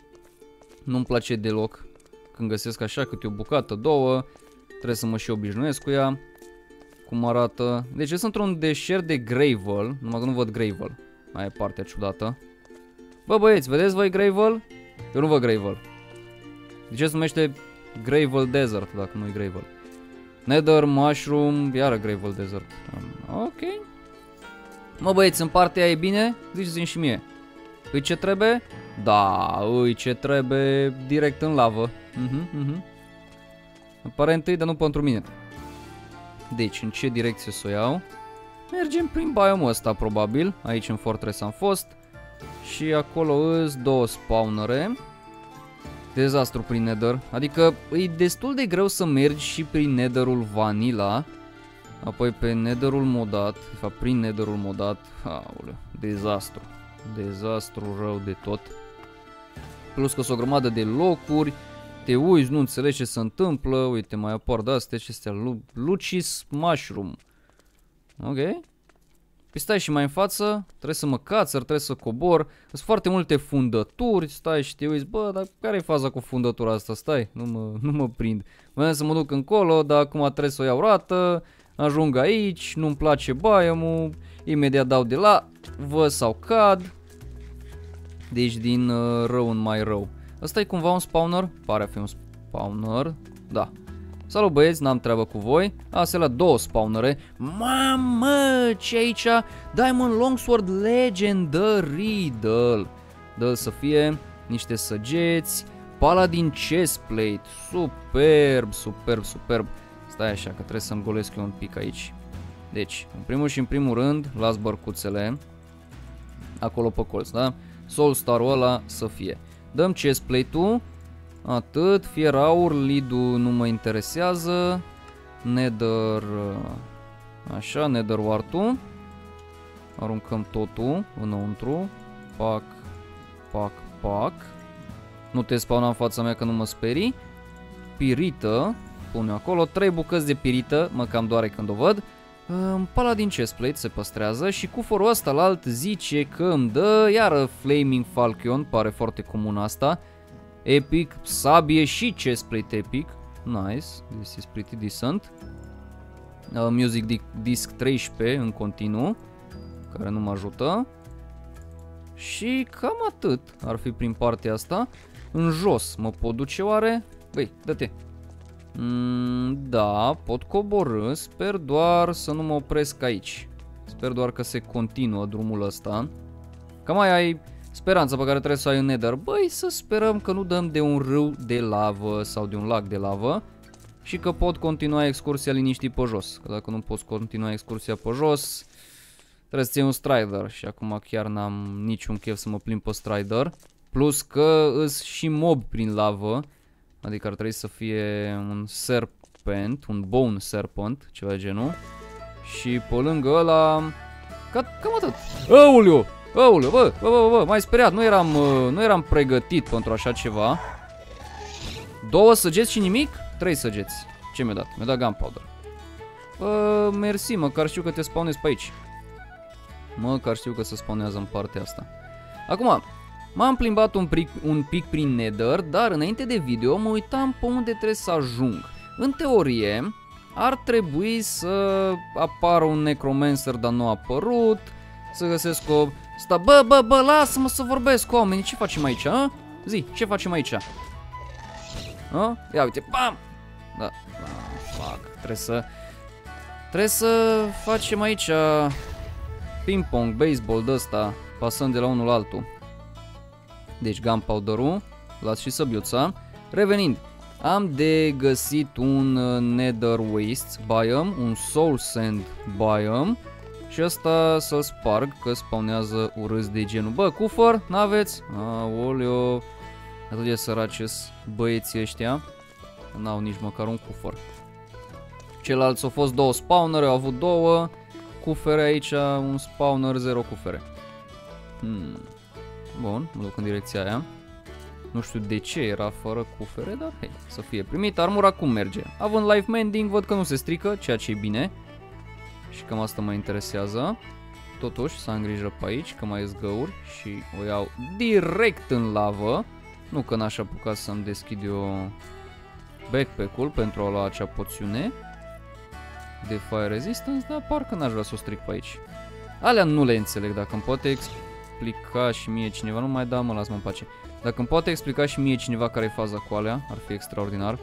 Speaker 1: Nu-mi place deloc când găsesc așa câte o bucată, două. Trebuie să mă și obișnuiesc cu ea. Cum arată. Deci sunt într-un deșert de gravel. Numai că nu văd gravel. Aia e partea ciudată. Bă băieți, vedeți voi gravel? Eu nu văd gravel. De ce se numește Gravel Desert dacă nu e gravel? Nether, mushroom, iară Gravel Desert. Ok. Mă băieți, în partea aia e bine? Ziceți-mi și mie. Îi ce trebuie? Da, îi ce trebuie direct în lavă. uh-huh, uh-huh. Aparent îi, dar nu pentru mine. Deci, în ce direcție să o iau? Mergem prin biomul ăsta, probabil. Aici în Fortress am fost. Și acolo îs două spawnere. Dezastru prin Nether. Adică e destul de greu să mergi și prin Netherul Vanilla. Apoi pe Netherul modat. De fapt, prin Netherul modat. Aoleu, dezastru. Dezastru rău de tot. Plus că sunt o grămadă de locuri. Te uiți, nu înțelegi ce se întâmplă. Uite, mai apar de-astea și astea. Lucis Mushroom. Ok. Păi stai și mai în față. Trebuie să mă cațăr, trebuie să cobor. Sunt foarte multe fundături. Stai și te uiți. Bă, dar care e faza cu fundătura asta? Stai, nu mă, nu mă prind. Vreau să mă duc încolo, dar acum trebuie să o iau roată. Ajung aici, nu-mi place biomul. Imediat dau de la vă sau cad. Deci din uh, rău în mai rău. Ăsta e cumva un spawner? Pare a fi un spawner. Da. Salut băieți, n-am treabă cu voi. Astea la două spawnere. Mamă, ce aici? Diamond Longsword Legendary. Dă-l. Dă-l să fie niște săgeți. Paladin Chestplate. Superb, superb, superb. Stai așa că trebuie să-mi golesc eu un pic aici. Deci, în primul și în primul rând, las bărcuțele acolo pe colț, da? Soul Star-ul ăla să fie. Dăm chestplate-ul. Atât, fier aur, lead-ul nu mă interesează. Nether, așa, Nether wart-ul. Aruncăm totul înăuntru. Pac, pac, pac. Nu te spawna în fața mea că nu mă sperii. Pirită, pun eu acolo. Trei bucăți de pirită, mă cam doare când o văd. Paladin chestplate se păstrează și cuforul ăsta la alt zice că îmi dă iară Flaming Falchion, pare foarte comun asta. Epic, sabie și chestplate epic. Nice, this is pretty decent. uh, Music disc treisprezece în continuu, care nu mă ajută. Și cam atât ar fi prin partea asta. În jos mă pot duce oare? Băi, dă-te. Mm, da, pot coborî, sper doar să nu mă opresc aici. Sper doar că se continuă drumul ăsta. Cam aia ai speranța pe care trebuie să ai în Nether. Băi, să sperăm că nu dăm de un râu de lavă sau de un lac de lavă. Și că pot continua excursia liniștit pe jos. Că dacă nu poți continua excursia pe jos, trebuie să ții un strider. Și acum chiar n-am niciun chef să mă plimb pe strider. Plus că îs și mob prin lavă. Adică ar trebui să fie un serpent, un bone serpent, ceva de genul. Și pe lângă ăla, cam atât. Aoleu! Aoleu, bă, bă, bă, bă, m-ai speriat, nu eram, nu eram pregătit pentru așa ceva. Două săgeți și nimic? Trei săgeți. Ce mi-a dat? Mi-a dat gunpowder. Bă, mersi, măcar știu că te spawnezi pe aici. Măcar știu că se spawnează în partea asta. Acum, m-am plimbat un pic, un pic prin Nether, dar înainte de video mă uitam pe unde trebuie să ajung. În teorie, ar trebui să apară un necromancer, dar nu a apărut. Să găsesc o... Sta... Bă, bă, bă, lasă-mă să vorbesc cu oamenii. Ce facem aici, a? Zi, ce facem aici? A? Ia uite, bam! Da, fac, trebuie să... Trebuie să facem aici ping-pong, baseball de ăsta, pasând de la unul la altul. Deci gunpowder-ul, las și săbiuța. Revenind, am de găsit un Nether Wastes biome, un Soul Sand biome și ăsta să-l sparg că spawnează urâți de genul. Bă, cufăr, n-aveți? Aoleo, atât de săracesc băieții ăștia, n-au nici măcar un cufăr. Ceilalți au fost două spawnere, au avut două cufere aici, un spawner, zero cufere. Hmm. Bun, mă duc în direcția aia. Nu știu de ce era fără cufere, dar hei, să fie primit. Armura cum merge? Având life mending, văd că nu se strică, ceea ce e bine. Și cam asta mă interesează. Totuși, să am grijă pe aici, că mai ies găuri și o iau direct în lavă. Nu că n-aș apuca să-mi deschid eu backpack-ul pentru a lua acea poțiune de fire resistance, dar parcă n-aș vrea să o stric pe aici. Alea nu le înțeleg, dacă îmi poate explica și mie cineva, nu mai da, mă las mă în pace. Dacă îmi poate explica și mie cineva care e faza cu alea, ar fi extraordinar.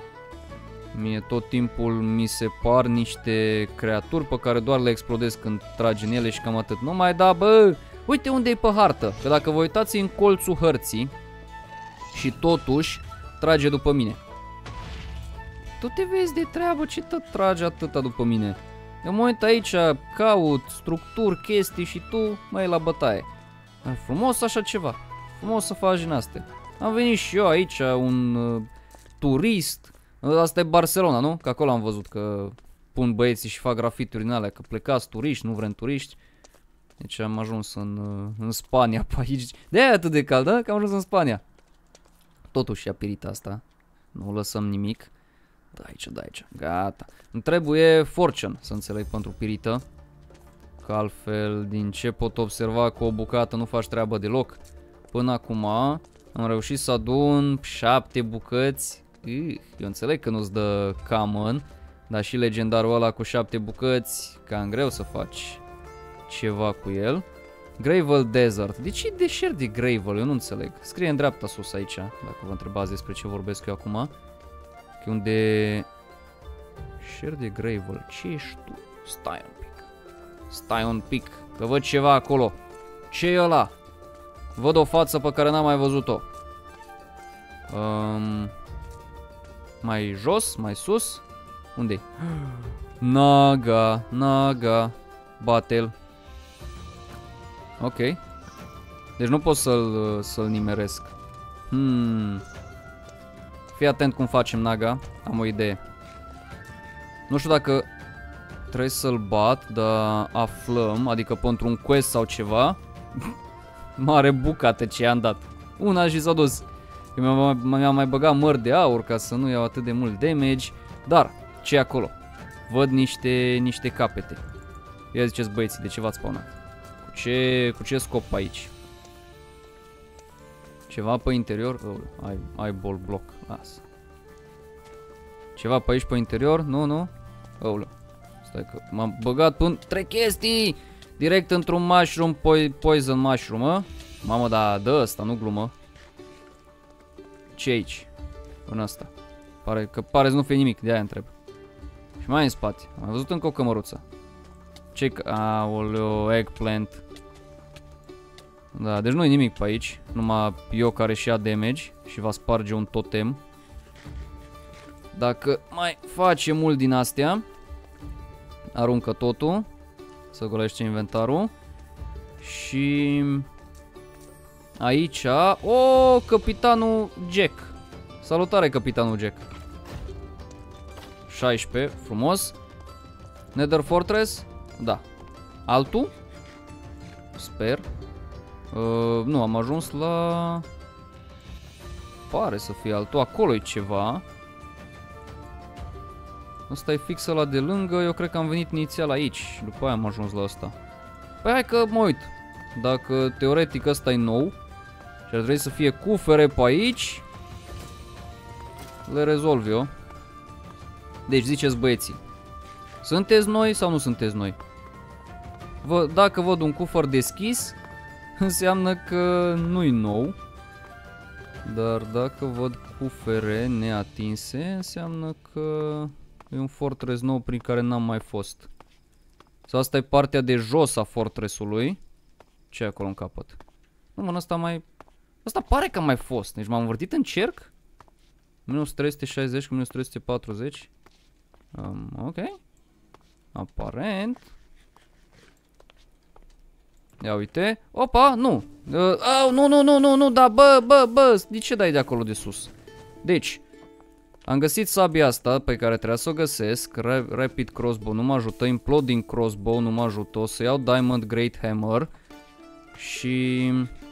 Speaker 1: Mie tot timpul mi se par niște creaturi pe care doar le explodez când trage în ele și cam atât. Nu mai da, bă, uite unde e pe hartă, că dacă vă uitați în colțul hărții și totuși trage după mine. Tu te vezi de treabă, ce tot trage atâta după mine? Eu mă uit aici, caut structuri, chestii și tu mă iei la bătaie. E frumos așa ceva, frumos să faci din astea. Am venit și eu aici, un uh, turist. Asta e Barcelona, nu? Că acolo am văzut că pun băieții și fac grafituri în alea, că plecați turiști, nu vrem turiști. Deci am ajuns în, uh, în Spania pe aici. De-aia e atât de cald, da? Că am ajuns în Spania. Totuși e pirita asta. Nu lăsăm nimic. Da, aici, da, aici. Gata. Îmi trebuie fortune, să înțeleg, pentru pirită. Că altfel, din ce pot observa, cu o bucată nu faci treabă deloc. Până acum am reușit să adun șapte bucăți. Ih, eu înțeleg că nu-ți dă common, dar și legendarul ăla cu șapte bucăți, cam greu să faci ceva cu el. Gravel Desert. De ce e deșert de Gravel? Eu nu înțeleg. Scrie în dreapta sus aici, dacă vă întrebați despre ce vorbesc eu acum. Că unde... Share de Gravel. Ce ești tu? Stai un pic. Stai un pic. Că văd ceva acolo. Ce e ăla? Văd o față pe care n-am mai văzut-o. Um, mai jos? Mai sus? Unde-i? Naga. Naga. Bate-l. Ok. Deci nu pot să-l să-l nimeresc. Hmm... Fii atent cum facem, Naga. Am o idee. Nu știu dacă trebuie să-l bat, dar aflăm, adică pentru un quest sau ceva. Mare bucată ce i-am dat. Una și s-a dus. Mi-am mai băgat măr de aur ca să nu iau atât de mult damage. Dar, ce e acolo? Văd niște, niște capete. Ia ziceți băieții, de ce v-ați spawnat? Cu ce, cu ce scop aici? Ceva pe interior? Oh, eyeball block. Lasă. Ceva pe aici pe interior? Nu, nu? Oh, stai că m-am băgat până trei chestii! Direct într-un mushroom, po poison mushroom, mă? Mamă, da, dă ăsta, nu glumă. Ce aici? În asta. Pare că pare să nu fie nimic, de-aia întreb. Și mai în spate. Am văzut încă o cămăruță. Ce că... Aoleo, eggplant. Da, deci nu e nimic pe aici. Numai eu care și ia damage și va sparge un totem. Dacă mai face mult din astea, aruncă totul. Să golește inventarul. Și... aici... O, capitanul Jack. Salutare, capitanul Jack. șaisprezece, frumos. Nether Fortress? Da. Altul? Sper. Uh, nu, am ajuns la... Pare să fie altul. Acolo e ceva. Ăsta e fix ăla de lângă. Eu cred că am venit inițial aici. După aia am ajuns la ăsta. Păi hai că mă uit. Dacă teoretic ăsta e nou și ar trebui să fie cufere pe aici, le rezolv eu. Deci ziceți băieții, sunteți noi sau nu sunteți noi? Vă, dacă văd un cufăr deschis, înseamnă că nu-i nou. Dar dacă văd cufere neatinse, înseamnă că e un fortress nou prin care n-am mai fost. Sau asta e partea de jos a fortressului. Ce e acolo în capăt? Nu, mă, ăsta mai... Asta pare că a mai fost. Deci m-am învârtit în cerc. Minus trei sute șaizeci cu minus trei sute patruzeci. Um, ok. Aparent. Ia uite. Opa, nu. Uh, oh, nu, nu, nu, nu, nu, da, bă, bă, bă. De ce dai de acolo de sus? Deci, am găsit sabia asta pe care trebuia să o găsesc. Rapid Crossbow nu mă ajută. Imploding Crossbow nu mă ajută. O să iau Diamond Great Hammer. Și...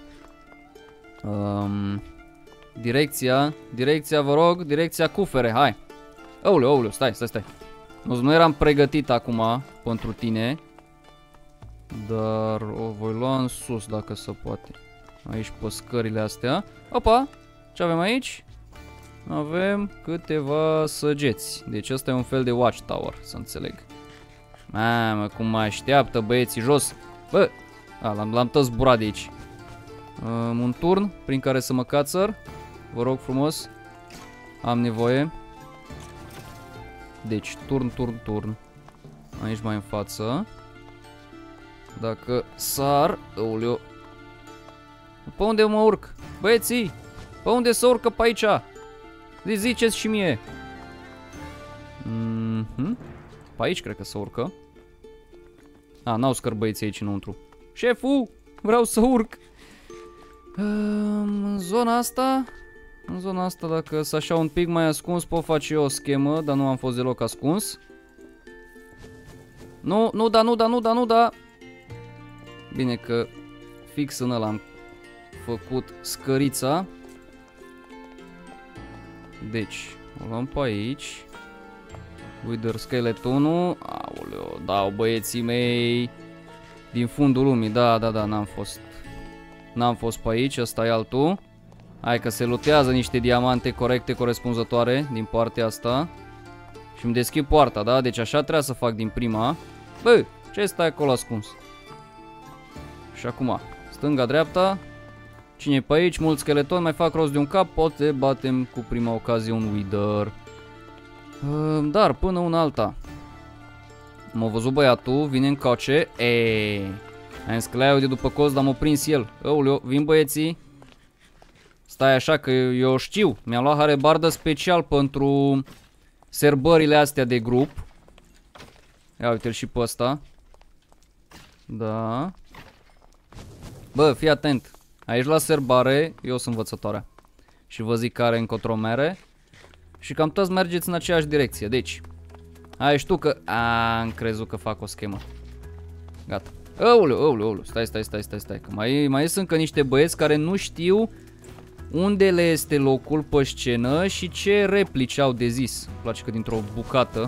Speaker 1: Um, direcția, direcția, vă rog, direcția cufere, hai. Aoleu, aoleu, stai, stai, stai. Nu, nu eram pregătit acum pentru tine. Dar o voi lua în sus dacă se poate. Aici pe scările astea. Opa, ce avem aici? Avem câteva săgeți. Deci ăsta e un fel de watchtower, să înțeleg. Mamă, cum mă așteaptă băieții jos. Bă, l-am tot zburat de aici. um, Un turn prin care să mă cațăr. Vă rog frumos. Am nevoie. Deci, turn, turn, turn. Aici mai în față. Dacă sar... Aoleu. Pe unde mă urc? Băieții! Pe unde să urcă pe aici? Ziceți și mie. Mm-hmm. Pe aici cred că se urcă. A, n-au scări băieții aici înăuntru. Șeful! Vreau să urc! În zona asta... În zona asta, dacă s așa un pic mai ascuns, pot face eu o schemă, dar nu am fost deloc ascuns. Nu, nu da, nu da, nu da, nu da. Bine că fix în ăla am făcut scărița. Deci, o luăm pe aici. Wither skeletonul. Aoleu, dau băieții mei. Din fundul lumii, da, da, da, n-am fost. N-am fost pe aici, ăsta e altul. Hai că se lutează niște diamante corecte, corespunzătoare din partea asta. Și îmi deschid poarta, da? Deci așa trebuie să fac din prima. Bă, ce stai acolo ascuns? Și acum, stânga-dreapta. Cine e pe aici? Mulți scheletoni, mai fac rost de un cap. Poate batem cu prima ocazie un wither. Dar până una alta. M-a văzut băiatul, vine în coace. Eee, am zis că le-ai de după coz, dar m-a prins el. Aoleu, vin băieții. Stai așa că eu știu. Mi-am luat harebardă special pentru serbările astea de grup. Ia uite-l și pe ăsta. Da. Bă, fii atent. Aici la serbare, eu sunt învățătoarea. Și vă zic care încotro mere. Și cam toți mergeți în aceeași direcție. Deci, ai știu că... A, am crezut că fac o schemă. Gata. Aoleu, aoleu, aoleu. Stai, stai, stai, stai, stai. Că mai, mai sunt încă niște băieți care nu știu unde le este locul pe scenă și ce replici au de zis. Îmi place că dintr-o bucată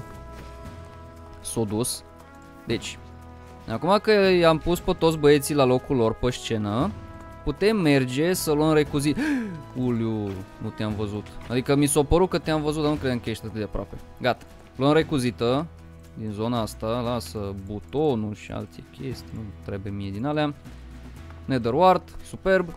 Speaker 1: s-o dus. Deci, acum că i-am pus pe toți băieții la locul lor pe scenă, putem merge să luăm recuzit. Uliu, nu te-am văzut. Adică mi s-a părut că te-am văzut, dar nu credeam că ești atât de aproape. Gata. Luăm recuzită din zona asta. Lasă butonul și alte chestii. Nu trebuie mie din alea. Netherwart, superb.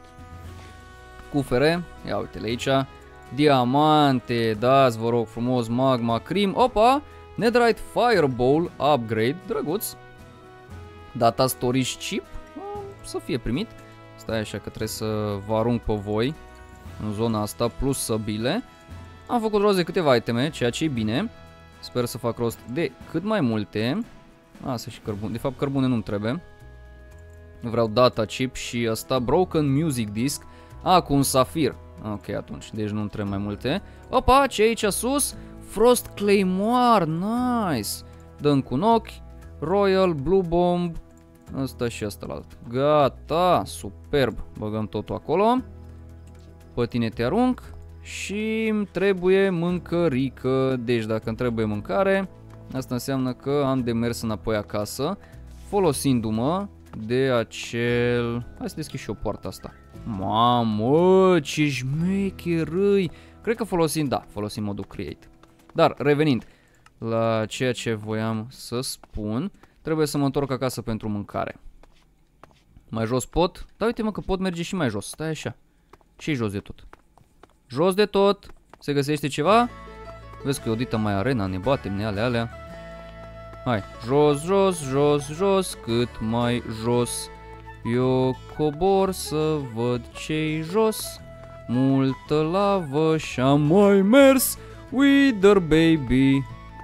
Speaker 1: Cufere, ia uite-le aici. Diamante, dați vă rog frumos, magma cream. Opa, netherite fireball upgrade, drăguț. Data storage chip, să fie primit. Stai așa că trebuie să vă arunc pe voi în zona asta, plus săbile. Am făcut rost de câteva iteme, ceea ce e bine. Sper să fac rost de cât mai multe. Asta și cărbune, de fapt cărbune nu-mi trebuie. Vreau data chip și asta, broken music disc. A, cu un safir. Ok, atunci, deci nu-mi trebuie mai multe. Opa, ce aici sus? Frost Claymore, nice. Dăm cu un ochi. Royal, Blue Bomb. Asta și asta la alt. Gata, superb. Băgăm totul acolo. Pe tine te arunc. Și îmi trebuie mâncărică. Deci dacă îmi trebuie mâncare, asta înseamnă că am de mers înapoi acasă, folosindu-mă de acel... Hai să deschid și eu poarta asta. Mamă, ce șmecherâi. Cred că folosim, da, folosim modul create. Dar revenind la ceea ce voiam să spun, trebuie să mă întorc acasă pentru mâncare. Mai jos pot? Da, uite mă că pot merge și mai jos. Stai așa. Și jos de tot. Jos de tot. Se găsește ceva? Vezi că e o dită mai arena, ne batem, ne alea, alea. Hai, jos, jos, jos, jos, cât mai jos. Eu cobor să văd ce-i jos, multă lavă și-am mai mers, Wither baby.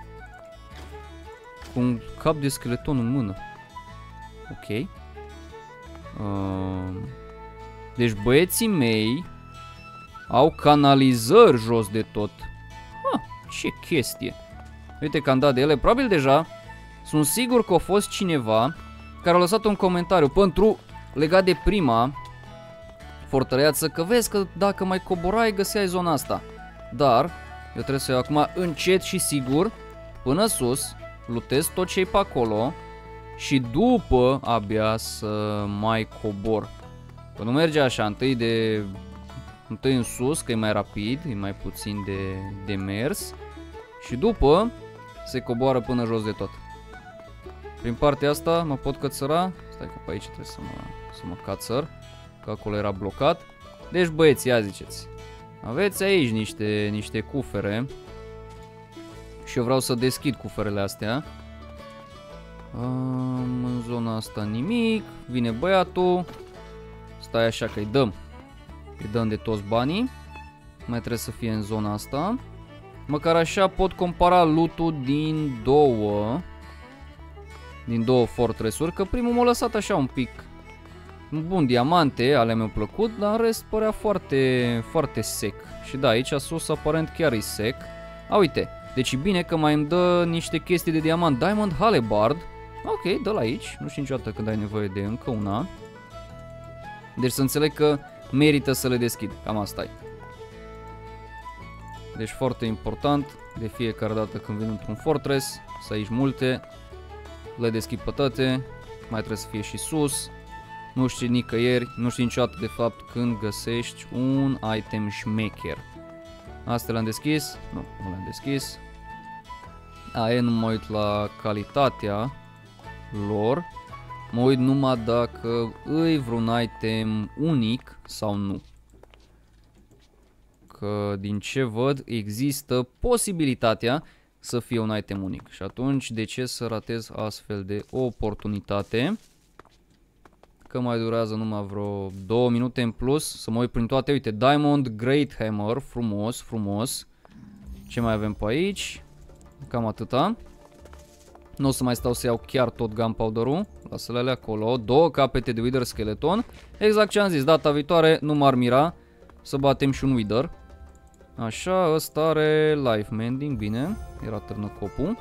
Speaker 1: Cu un cap de skeleton în mână. Ok. Uh, deci băieții mei au canalizări jos de tot. Ah, ce chestie. Uite că am dat de ele. Probabil deja sunt sigur că a fost cineva care a lăsat un comentariu pentru legat de prima fortăreață, că vezi că dacă mai coborai găseai zona asta. Dar eu trebuie să iau acum încet și sigur până sus, lutez tot ce e pe acolo și după abia să mai cobor. Că nu merge așa, întâi de întâi în sus, că e mai rapid, e mai puțin de, de mers și după se coboară până jos de tot. Prin partea asta mă pot cățăra. Stai că pe aici trebuie să mă, să mă cațăr, că acolo era blocat. Deci băieți, ia ziceți, aveți aici niște, niște cufere și eu vreau să deschid cuferele astea. Um, în zona asta nimic. Vine băiatul. Stai așa că îi dăm. Îi dăm de toți banii. Mai trebuie să fie în zona asta. Măcar așa pot compara loot-ul din două Din două fortress-uri. Că primul m-a lăsat așa un pic. Bun, diamante, alea mi-au plăcut, dar în rest părea foarte, foarte sec. Și da, aici sus aparent chiar e sec. A, uite, deci e bine că mai îmi dă niște chestii de diamant. Diamond Halberd. Ok, dă-l aici. Nu știu niciodată când ai nevoie de încă una. Deci să înțeleg că merită să le deschid. Cam asta e. Deci foarte important, de fiecare dată când vin într-un fortress, să aici multe, le deschid pe toate. Mai trebuie să fie și sus. Nu știi nicăieri, nu știi niciodată de fapt când găsești un item șmecher. Astea le-am deschis? Nu, nu le-am deschis. Aia nu mă uit la calitatea lor. Mă uit numai dacă îi vreun item unic sau nu. Că din ce văd există posibilitatea să fie un item unic. Și atunci de ce să ratez astfel de oportunitate? Că mai durează numai vreo două minute în plus. Să mă uit prin toate. Uite, Diamond Great Hammer. Frumos, frumos. Ce mai avem pe aici? Cam atâta. Nu o să mai stau să iau chiar tot gunpowder-ul. Lasă-le alea acolo. Două capete de Wither Skeleton. Exact ce am zis. Data viitoare nu m-ar mira să batem și un Wither. Așa, ăsta are life mending. Bine, era târnăcopul.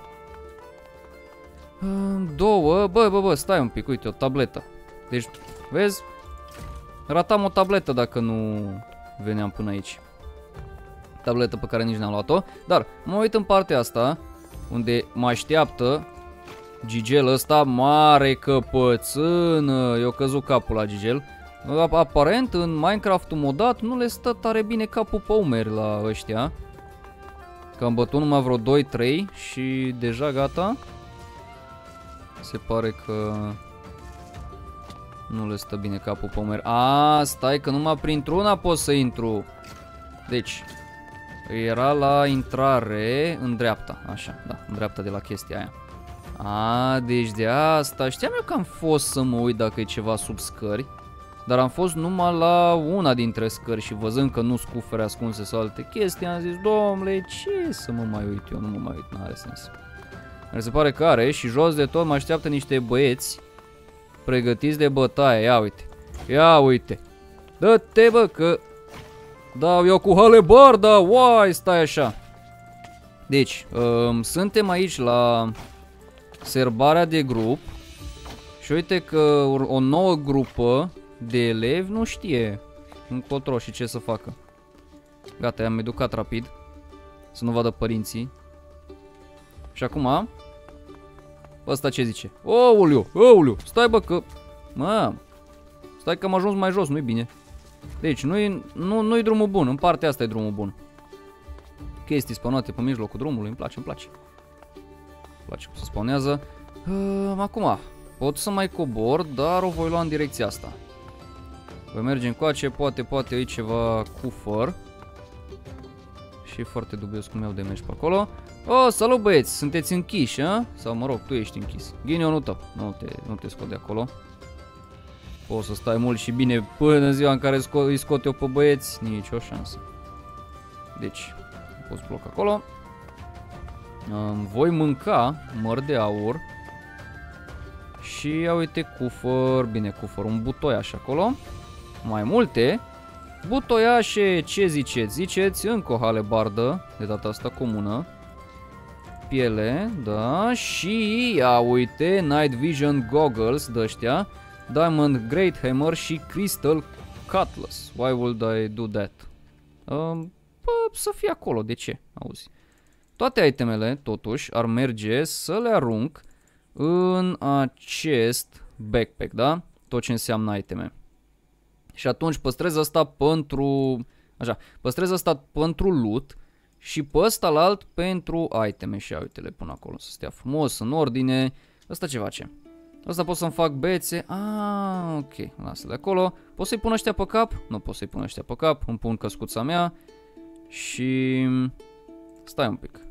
Speaker 1: Două. Bă, bă, bă, stai un pic. Uite, o tabletă. Deci, vezi? Ratam o tabletă dacă nu veneam până aici. Tabletă pe care nici n-am luat-o. Dar mă uit în partea asta, unde mă așteaptă Gigel ăsta mare căpățână. Eu căzut capul la Gigel. Aparent în Minecraft-ul modat nu le stă tare bine capul pe umeri la ăștia. Că am bătut numai vreo doi trei și deja gata. Se pare că nu le stă bine capul pe umeri. A, stai că numai printr-una pot să intru. Deci era la intrare în dreapta. Așa, da, în dreapta de la chestia aia. A, deci de asta. Știam eu că am fost să mă uit dacă e ceva sub scări. Dar am fost numai la una dintre scări și văzând că nu scufere ascunse sau alte chestii, am zis, domnule, ce să mă mai uit eu, nu mă mai uit, n-are sens. Dar se pare că are și jos de tot mă așteaptă niște băieți pregătiți de bătaie, ia uite, ia uite. Dă-te bă că dau eu cu halebarda, uai, stai așa. Deci, um, suntem aici la serbarea de grup și uite că o nouă grupă de elevi nu știe încotro și ce să facă. Gata, i-am educat rapid să nu vadă părinții. Și acum ăsta ce zice? Ouliu, ouliu, stai bă că mă, stai că am ajuns mai jos, nu-i bine. Deci nu-i nu, nu drumul bun, în partea asta e drumul bun. Chestii spawnate pe mijlocul drumului, îmi place, îmi place. Îmi place cum se spawnează. uh, Acum pot să mai cobor, dar o voi lua în direcția asta. Voi merge încoace, poate, poate e ceva cufăr. Și e foarte dubios cum iau de mergi pe acolo. Oh, salut băieți, sunteți închiși, a? Sau mă rog, tu ești închis. Ghinionul tău, nu te, nu te scot de acolo. Poți să stai mult și bine până în ziua în care sco îi scot eu pe băieți, nicio șansă. Deci, poți bloca acolo. Um, voi mânca măr de aur. Și ia uite cufăr, bine cufăr, un butoiaș acolo. Mai multe. Butoiașe, ce ziceți? Ziceți încă o halebardă, de data asta comună. Piele, da, și ia uite, Night Vision Goggles de ăștia, Diamond Great Hammer și Crystal Cutlass. Why would I do that? Um, pă, să fie acolo, de ce? Auzi. Toate itemele, totuși, ar merge să le arunc în acest backpack, da? Tot ce înseamnă iteme. Și atunci păstrez asta pentru, așa, păstrez asta pentru loot. Și pe ăsta la alt pentru iteme. Și uite-le pun acolo să stea frumos, în ordine. Ăsta ce face? Ăsta pot să-mi fac bețe. Ah, ok, lasă-le acolo. Pot să-i pun ăștia pe cap? Nu pot să-i pun ăștia pe cap. Îmi pun căscuța mea. Și stai un pic.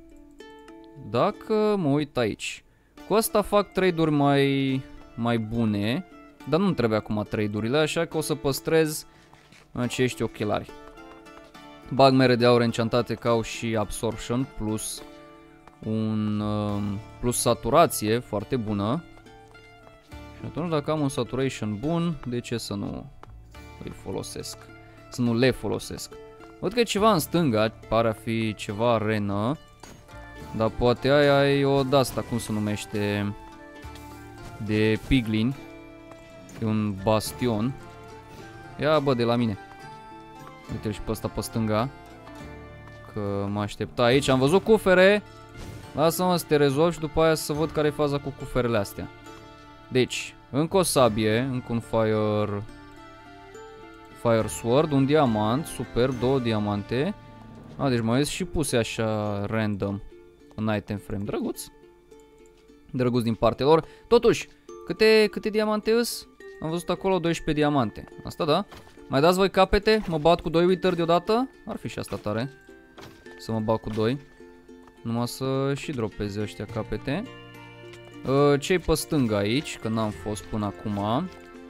Speaker 1: Dacă mă uit aici, cu asta fac trade-uri mai, mai bune. Dar nu-mi trebuie acum trade-urile, așa că o să păstrez acești ochelari. Bag mere de aur enchantate că au și absorption plus un uh, plus saturație foarte bună. Și atunci dacă am un saturation bun, de ce să nu îi folosesc? Să nu le folosesc. Văd că e ceva în stânga, pare a fi ceva arenă. Dar poate aia e o de-asta, cum se numește, de piglin. E un bastion. Ia bă de la mine. Uite-l și pe ăsta pe stânga. Că mă aștepta aici. Am văzut cufere. Lasă-mă să te rezolv și după aia să văd care e faza cu cuferele astea. Deci, încă o sabie, încă un fire Fire sword, un diamant, super, două diamante. A, deci mai și puse așa random în item frame. Drăguț. Drăguț din partea lor. Totuși, câte, câte diamante îs? Am văzut acolo doisprezece diamante. Asta da. Mai dați voi capete? Mă bat cu doi wither deodată? Ar fi și asta tare. Să mă bat cu doi. Numai să și dropeze ăștia capete. uh, Ce-i pe stânga aici? Că n-am fost până acum.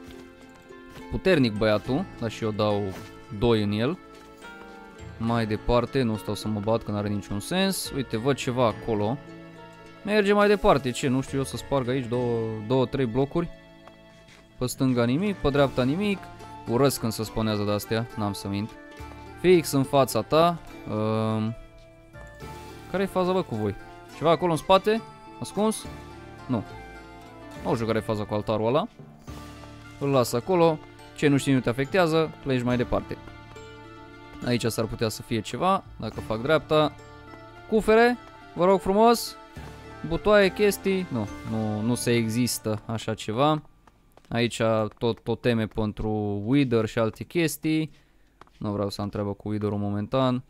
Speaker 1: Puternic băiatul. Dar și eu dau doi în el. Mai departe. Nu stau să mă bat că n-are niciun sens. Uite, văd ceva acolo. Merge mai departe. Ce? Nu știu eu să sparg aici două, două trei blocuri. Pe stânga nimic, pe dreapta nimic. Urăsc când se spunează de-astea, n-am să mint. Fix în fața ta. uh, Care e faza bă cu voi? Ceva acolo în spate? Ascuns? Nu. Nu știu care e faza cu altarul ăla. Îl las acolo. Ce nu știi nu te afectează, pleci mai departe. Aici s-ar putea să fie ceva, dacă fac dreapta. Cufere, vă rog frumos. Butoaie, chestii. Nu, nu, nu se există așa ceva. Aici tot, tot teme pentru Wither și alte chestii. Nu vreau să am treabă cu Wither-ul momentan.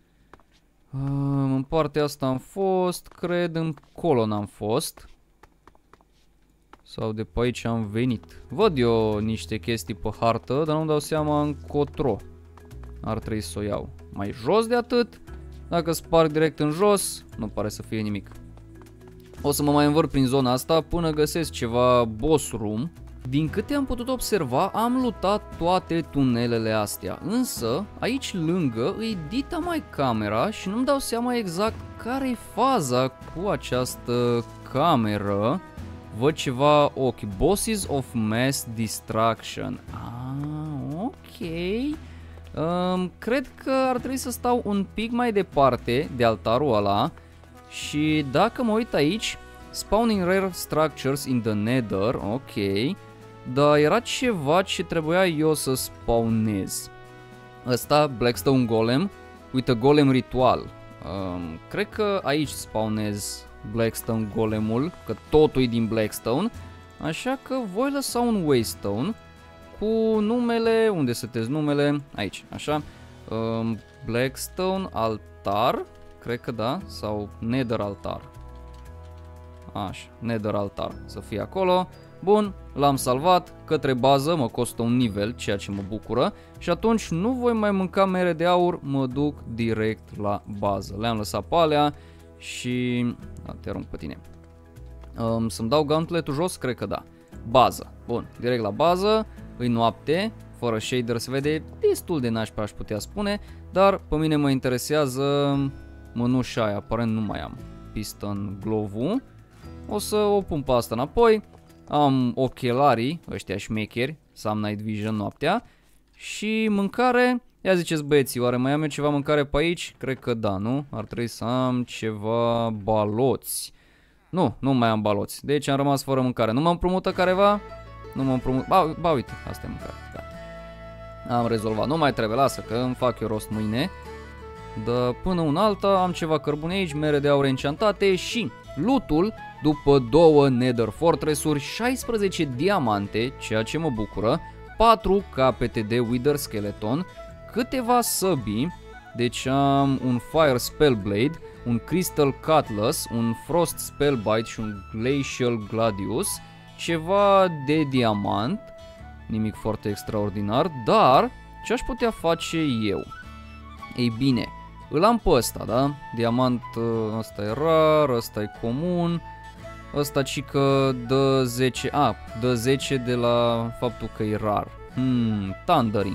Speaker 1: În partea asta am fost, cred, încolo n-am fost. Sau de pe aici am venit. Văd eu niște chestii pe hartă, dar nu-mi dau seama încotro ar trebui să o iau. Mai jos de atât, dacă sparg direct în jos, nu pare să fie nimic. O să mă mai învârt prin zona asta până găsesc ceva boss room. Din câte am putut observa, am lootat toate tunelele astea, însă aici lângă îi dita mai camera și nu-mi dau seama exact care e faza cu această cameră. Văd ceva ochi, bosses of mass destruction. Ah, ok. Um, cred că ar trebui să stau un pic mai departe de altarul ăla și dacă mă uit aici, spawning rare structures in the nether, ok. Dar era ceva ce trebuia eu să spawnez. Ăsta, Blackstone Golem, uite, Golem Ritual. Um, cred că aici spawnez Blackstone Golemul, că totul e din Blackstone. Așa că voi lăsa un Waystone cu numele, unde setez numele? Aici, așa. Um, Blackstone Altar, cred că da, sau Nether Altar. Așa, Nether Altar, să fie acolo. Bun, l-am salvat, către bază, mă costă un nivel, ceea ce mă bucură. Și atunci nu voi mai mânca mere de aur, mă duc direct la bază. Le-am lăsat pe alea și... Da, te arunc pe tine. Um, să-mi dau gauntletul jos? Cred că da. Bază. Bun, direct la bază. îi noapte, fără shader se vede destul de nașpa, aș putea spune, dar pe mine mă interesează mânușa aia, aparent nu mai am piston glove-ul. O să o pun pe asta înapoi, am ochelarii, ăștia șmecheri, să am night vision noaptea și mâncare. Ia ziceți băieții, oare mai am eu ceva mâncare pe aici? Cred că da, nu? Ar trebui să am ceva baloți. Nu, nu mai am baloți, deci am rămas fără mâncare. Nu mă împrumută careva? Nu mă împrumut. Ba, ba uite, asta e mâncare. Da. Am rezolvat, nu mai trebuie, lasă că îmi fac eu rost mâine. Dar până un alta am ceva cărbune aici, mere de aur enchantate și lootul după două Nether Fortress-uri, șaisprezece diamante, ceea ce mă bucură, patru capete de Wither Skeleton, câteva săbii, deci am un Fire Spellblade, un Crystal Cutlass, un Frost Spellbite și un Glacial Gladius, ceva de diamant, nimic foarte extraordinar, dar ce aș putea face eu? Ei bine, îl am pe ăsta, da? Diamant, ăsta e rar, ăsta e comun, ăsta cică dă zece, a, dă zece de la faptul că e rar. Hmm, Thundering.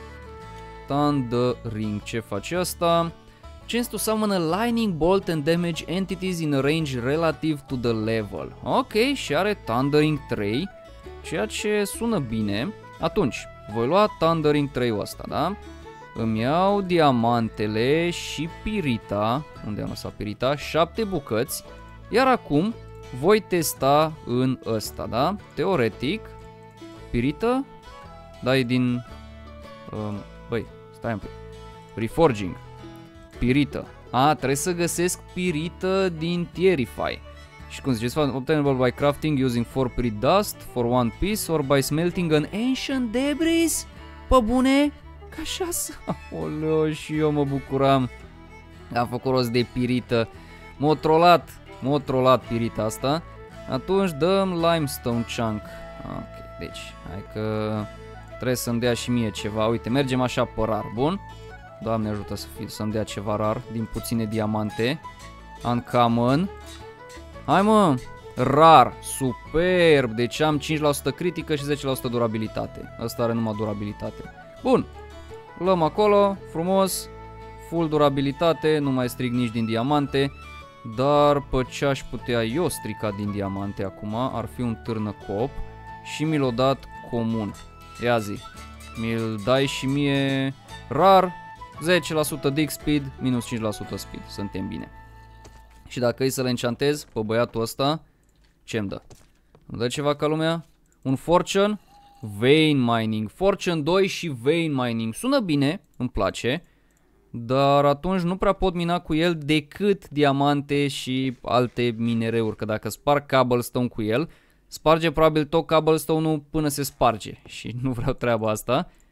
Speaker 1: Thundering, ce face asta? Chance to summon a lightning bolt and damage entities in a range relative to the level. Ok, și are Thundering trei, ceea ce sună bine. Atunci, voi lua Thundering trei-ul ăsta, da? Îmi iau diamantele și pirita, unde am lăsat pirita, șapte bucăți, iar acum voi testa în ăsta, da? Teoretic, pirită, da, e din, um, băi, stai un pic, Reforging, pirită, a, trebuie să găsesc pirită din Tierify. Și cum ziceți, obtainable by crafting using four pirit dust for one piece or by smelting an ancient debris, pe bune? Ca așa să... Oleo, și eu mă bucuram. Am făcut rost de pirită. M-a trollat. M-a trollat pirita asta. Atunci dăm limestone chunk. Ok, deci, hai că trebuie să-mi dea și mie ceva. Uite, mergem așa pe rar, bun? Doamne ajută să fie, să-mi dea ceva rar din puține diamante. Uncommon. Hai mă! Rar, superb. Deci am cinci la sută critică și zece la sută durabilitate. Asta are numai durabilitate. Bun. Luăm acolo, frumos, full durabilitate, nu mai stric nici din diamante, dar pe ce aș putea eu strica din diamante acum ar fi un târnăcop și mi l-o dat comun. Ia zi, mi-l dai și mie rar, zece la sută dig speed, minus cinci la sută speed, suntem bine. Și dacă îi să le enchantez pe băiatul ăsta, ce-mi dă? Îmi dă ceva ca lumea? Un fortune? Vein Mining, Fortune doi și Vein Mining, sună bine, îmi place, dar atunci nu prea pot mina cu el decât diamante și alte minereuri, că dacă sparg cobblestone cu el, sparge probabil tot cobblestone-ul până se sparge și nu vreau treaba asta.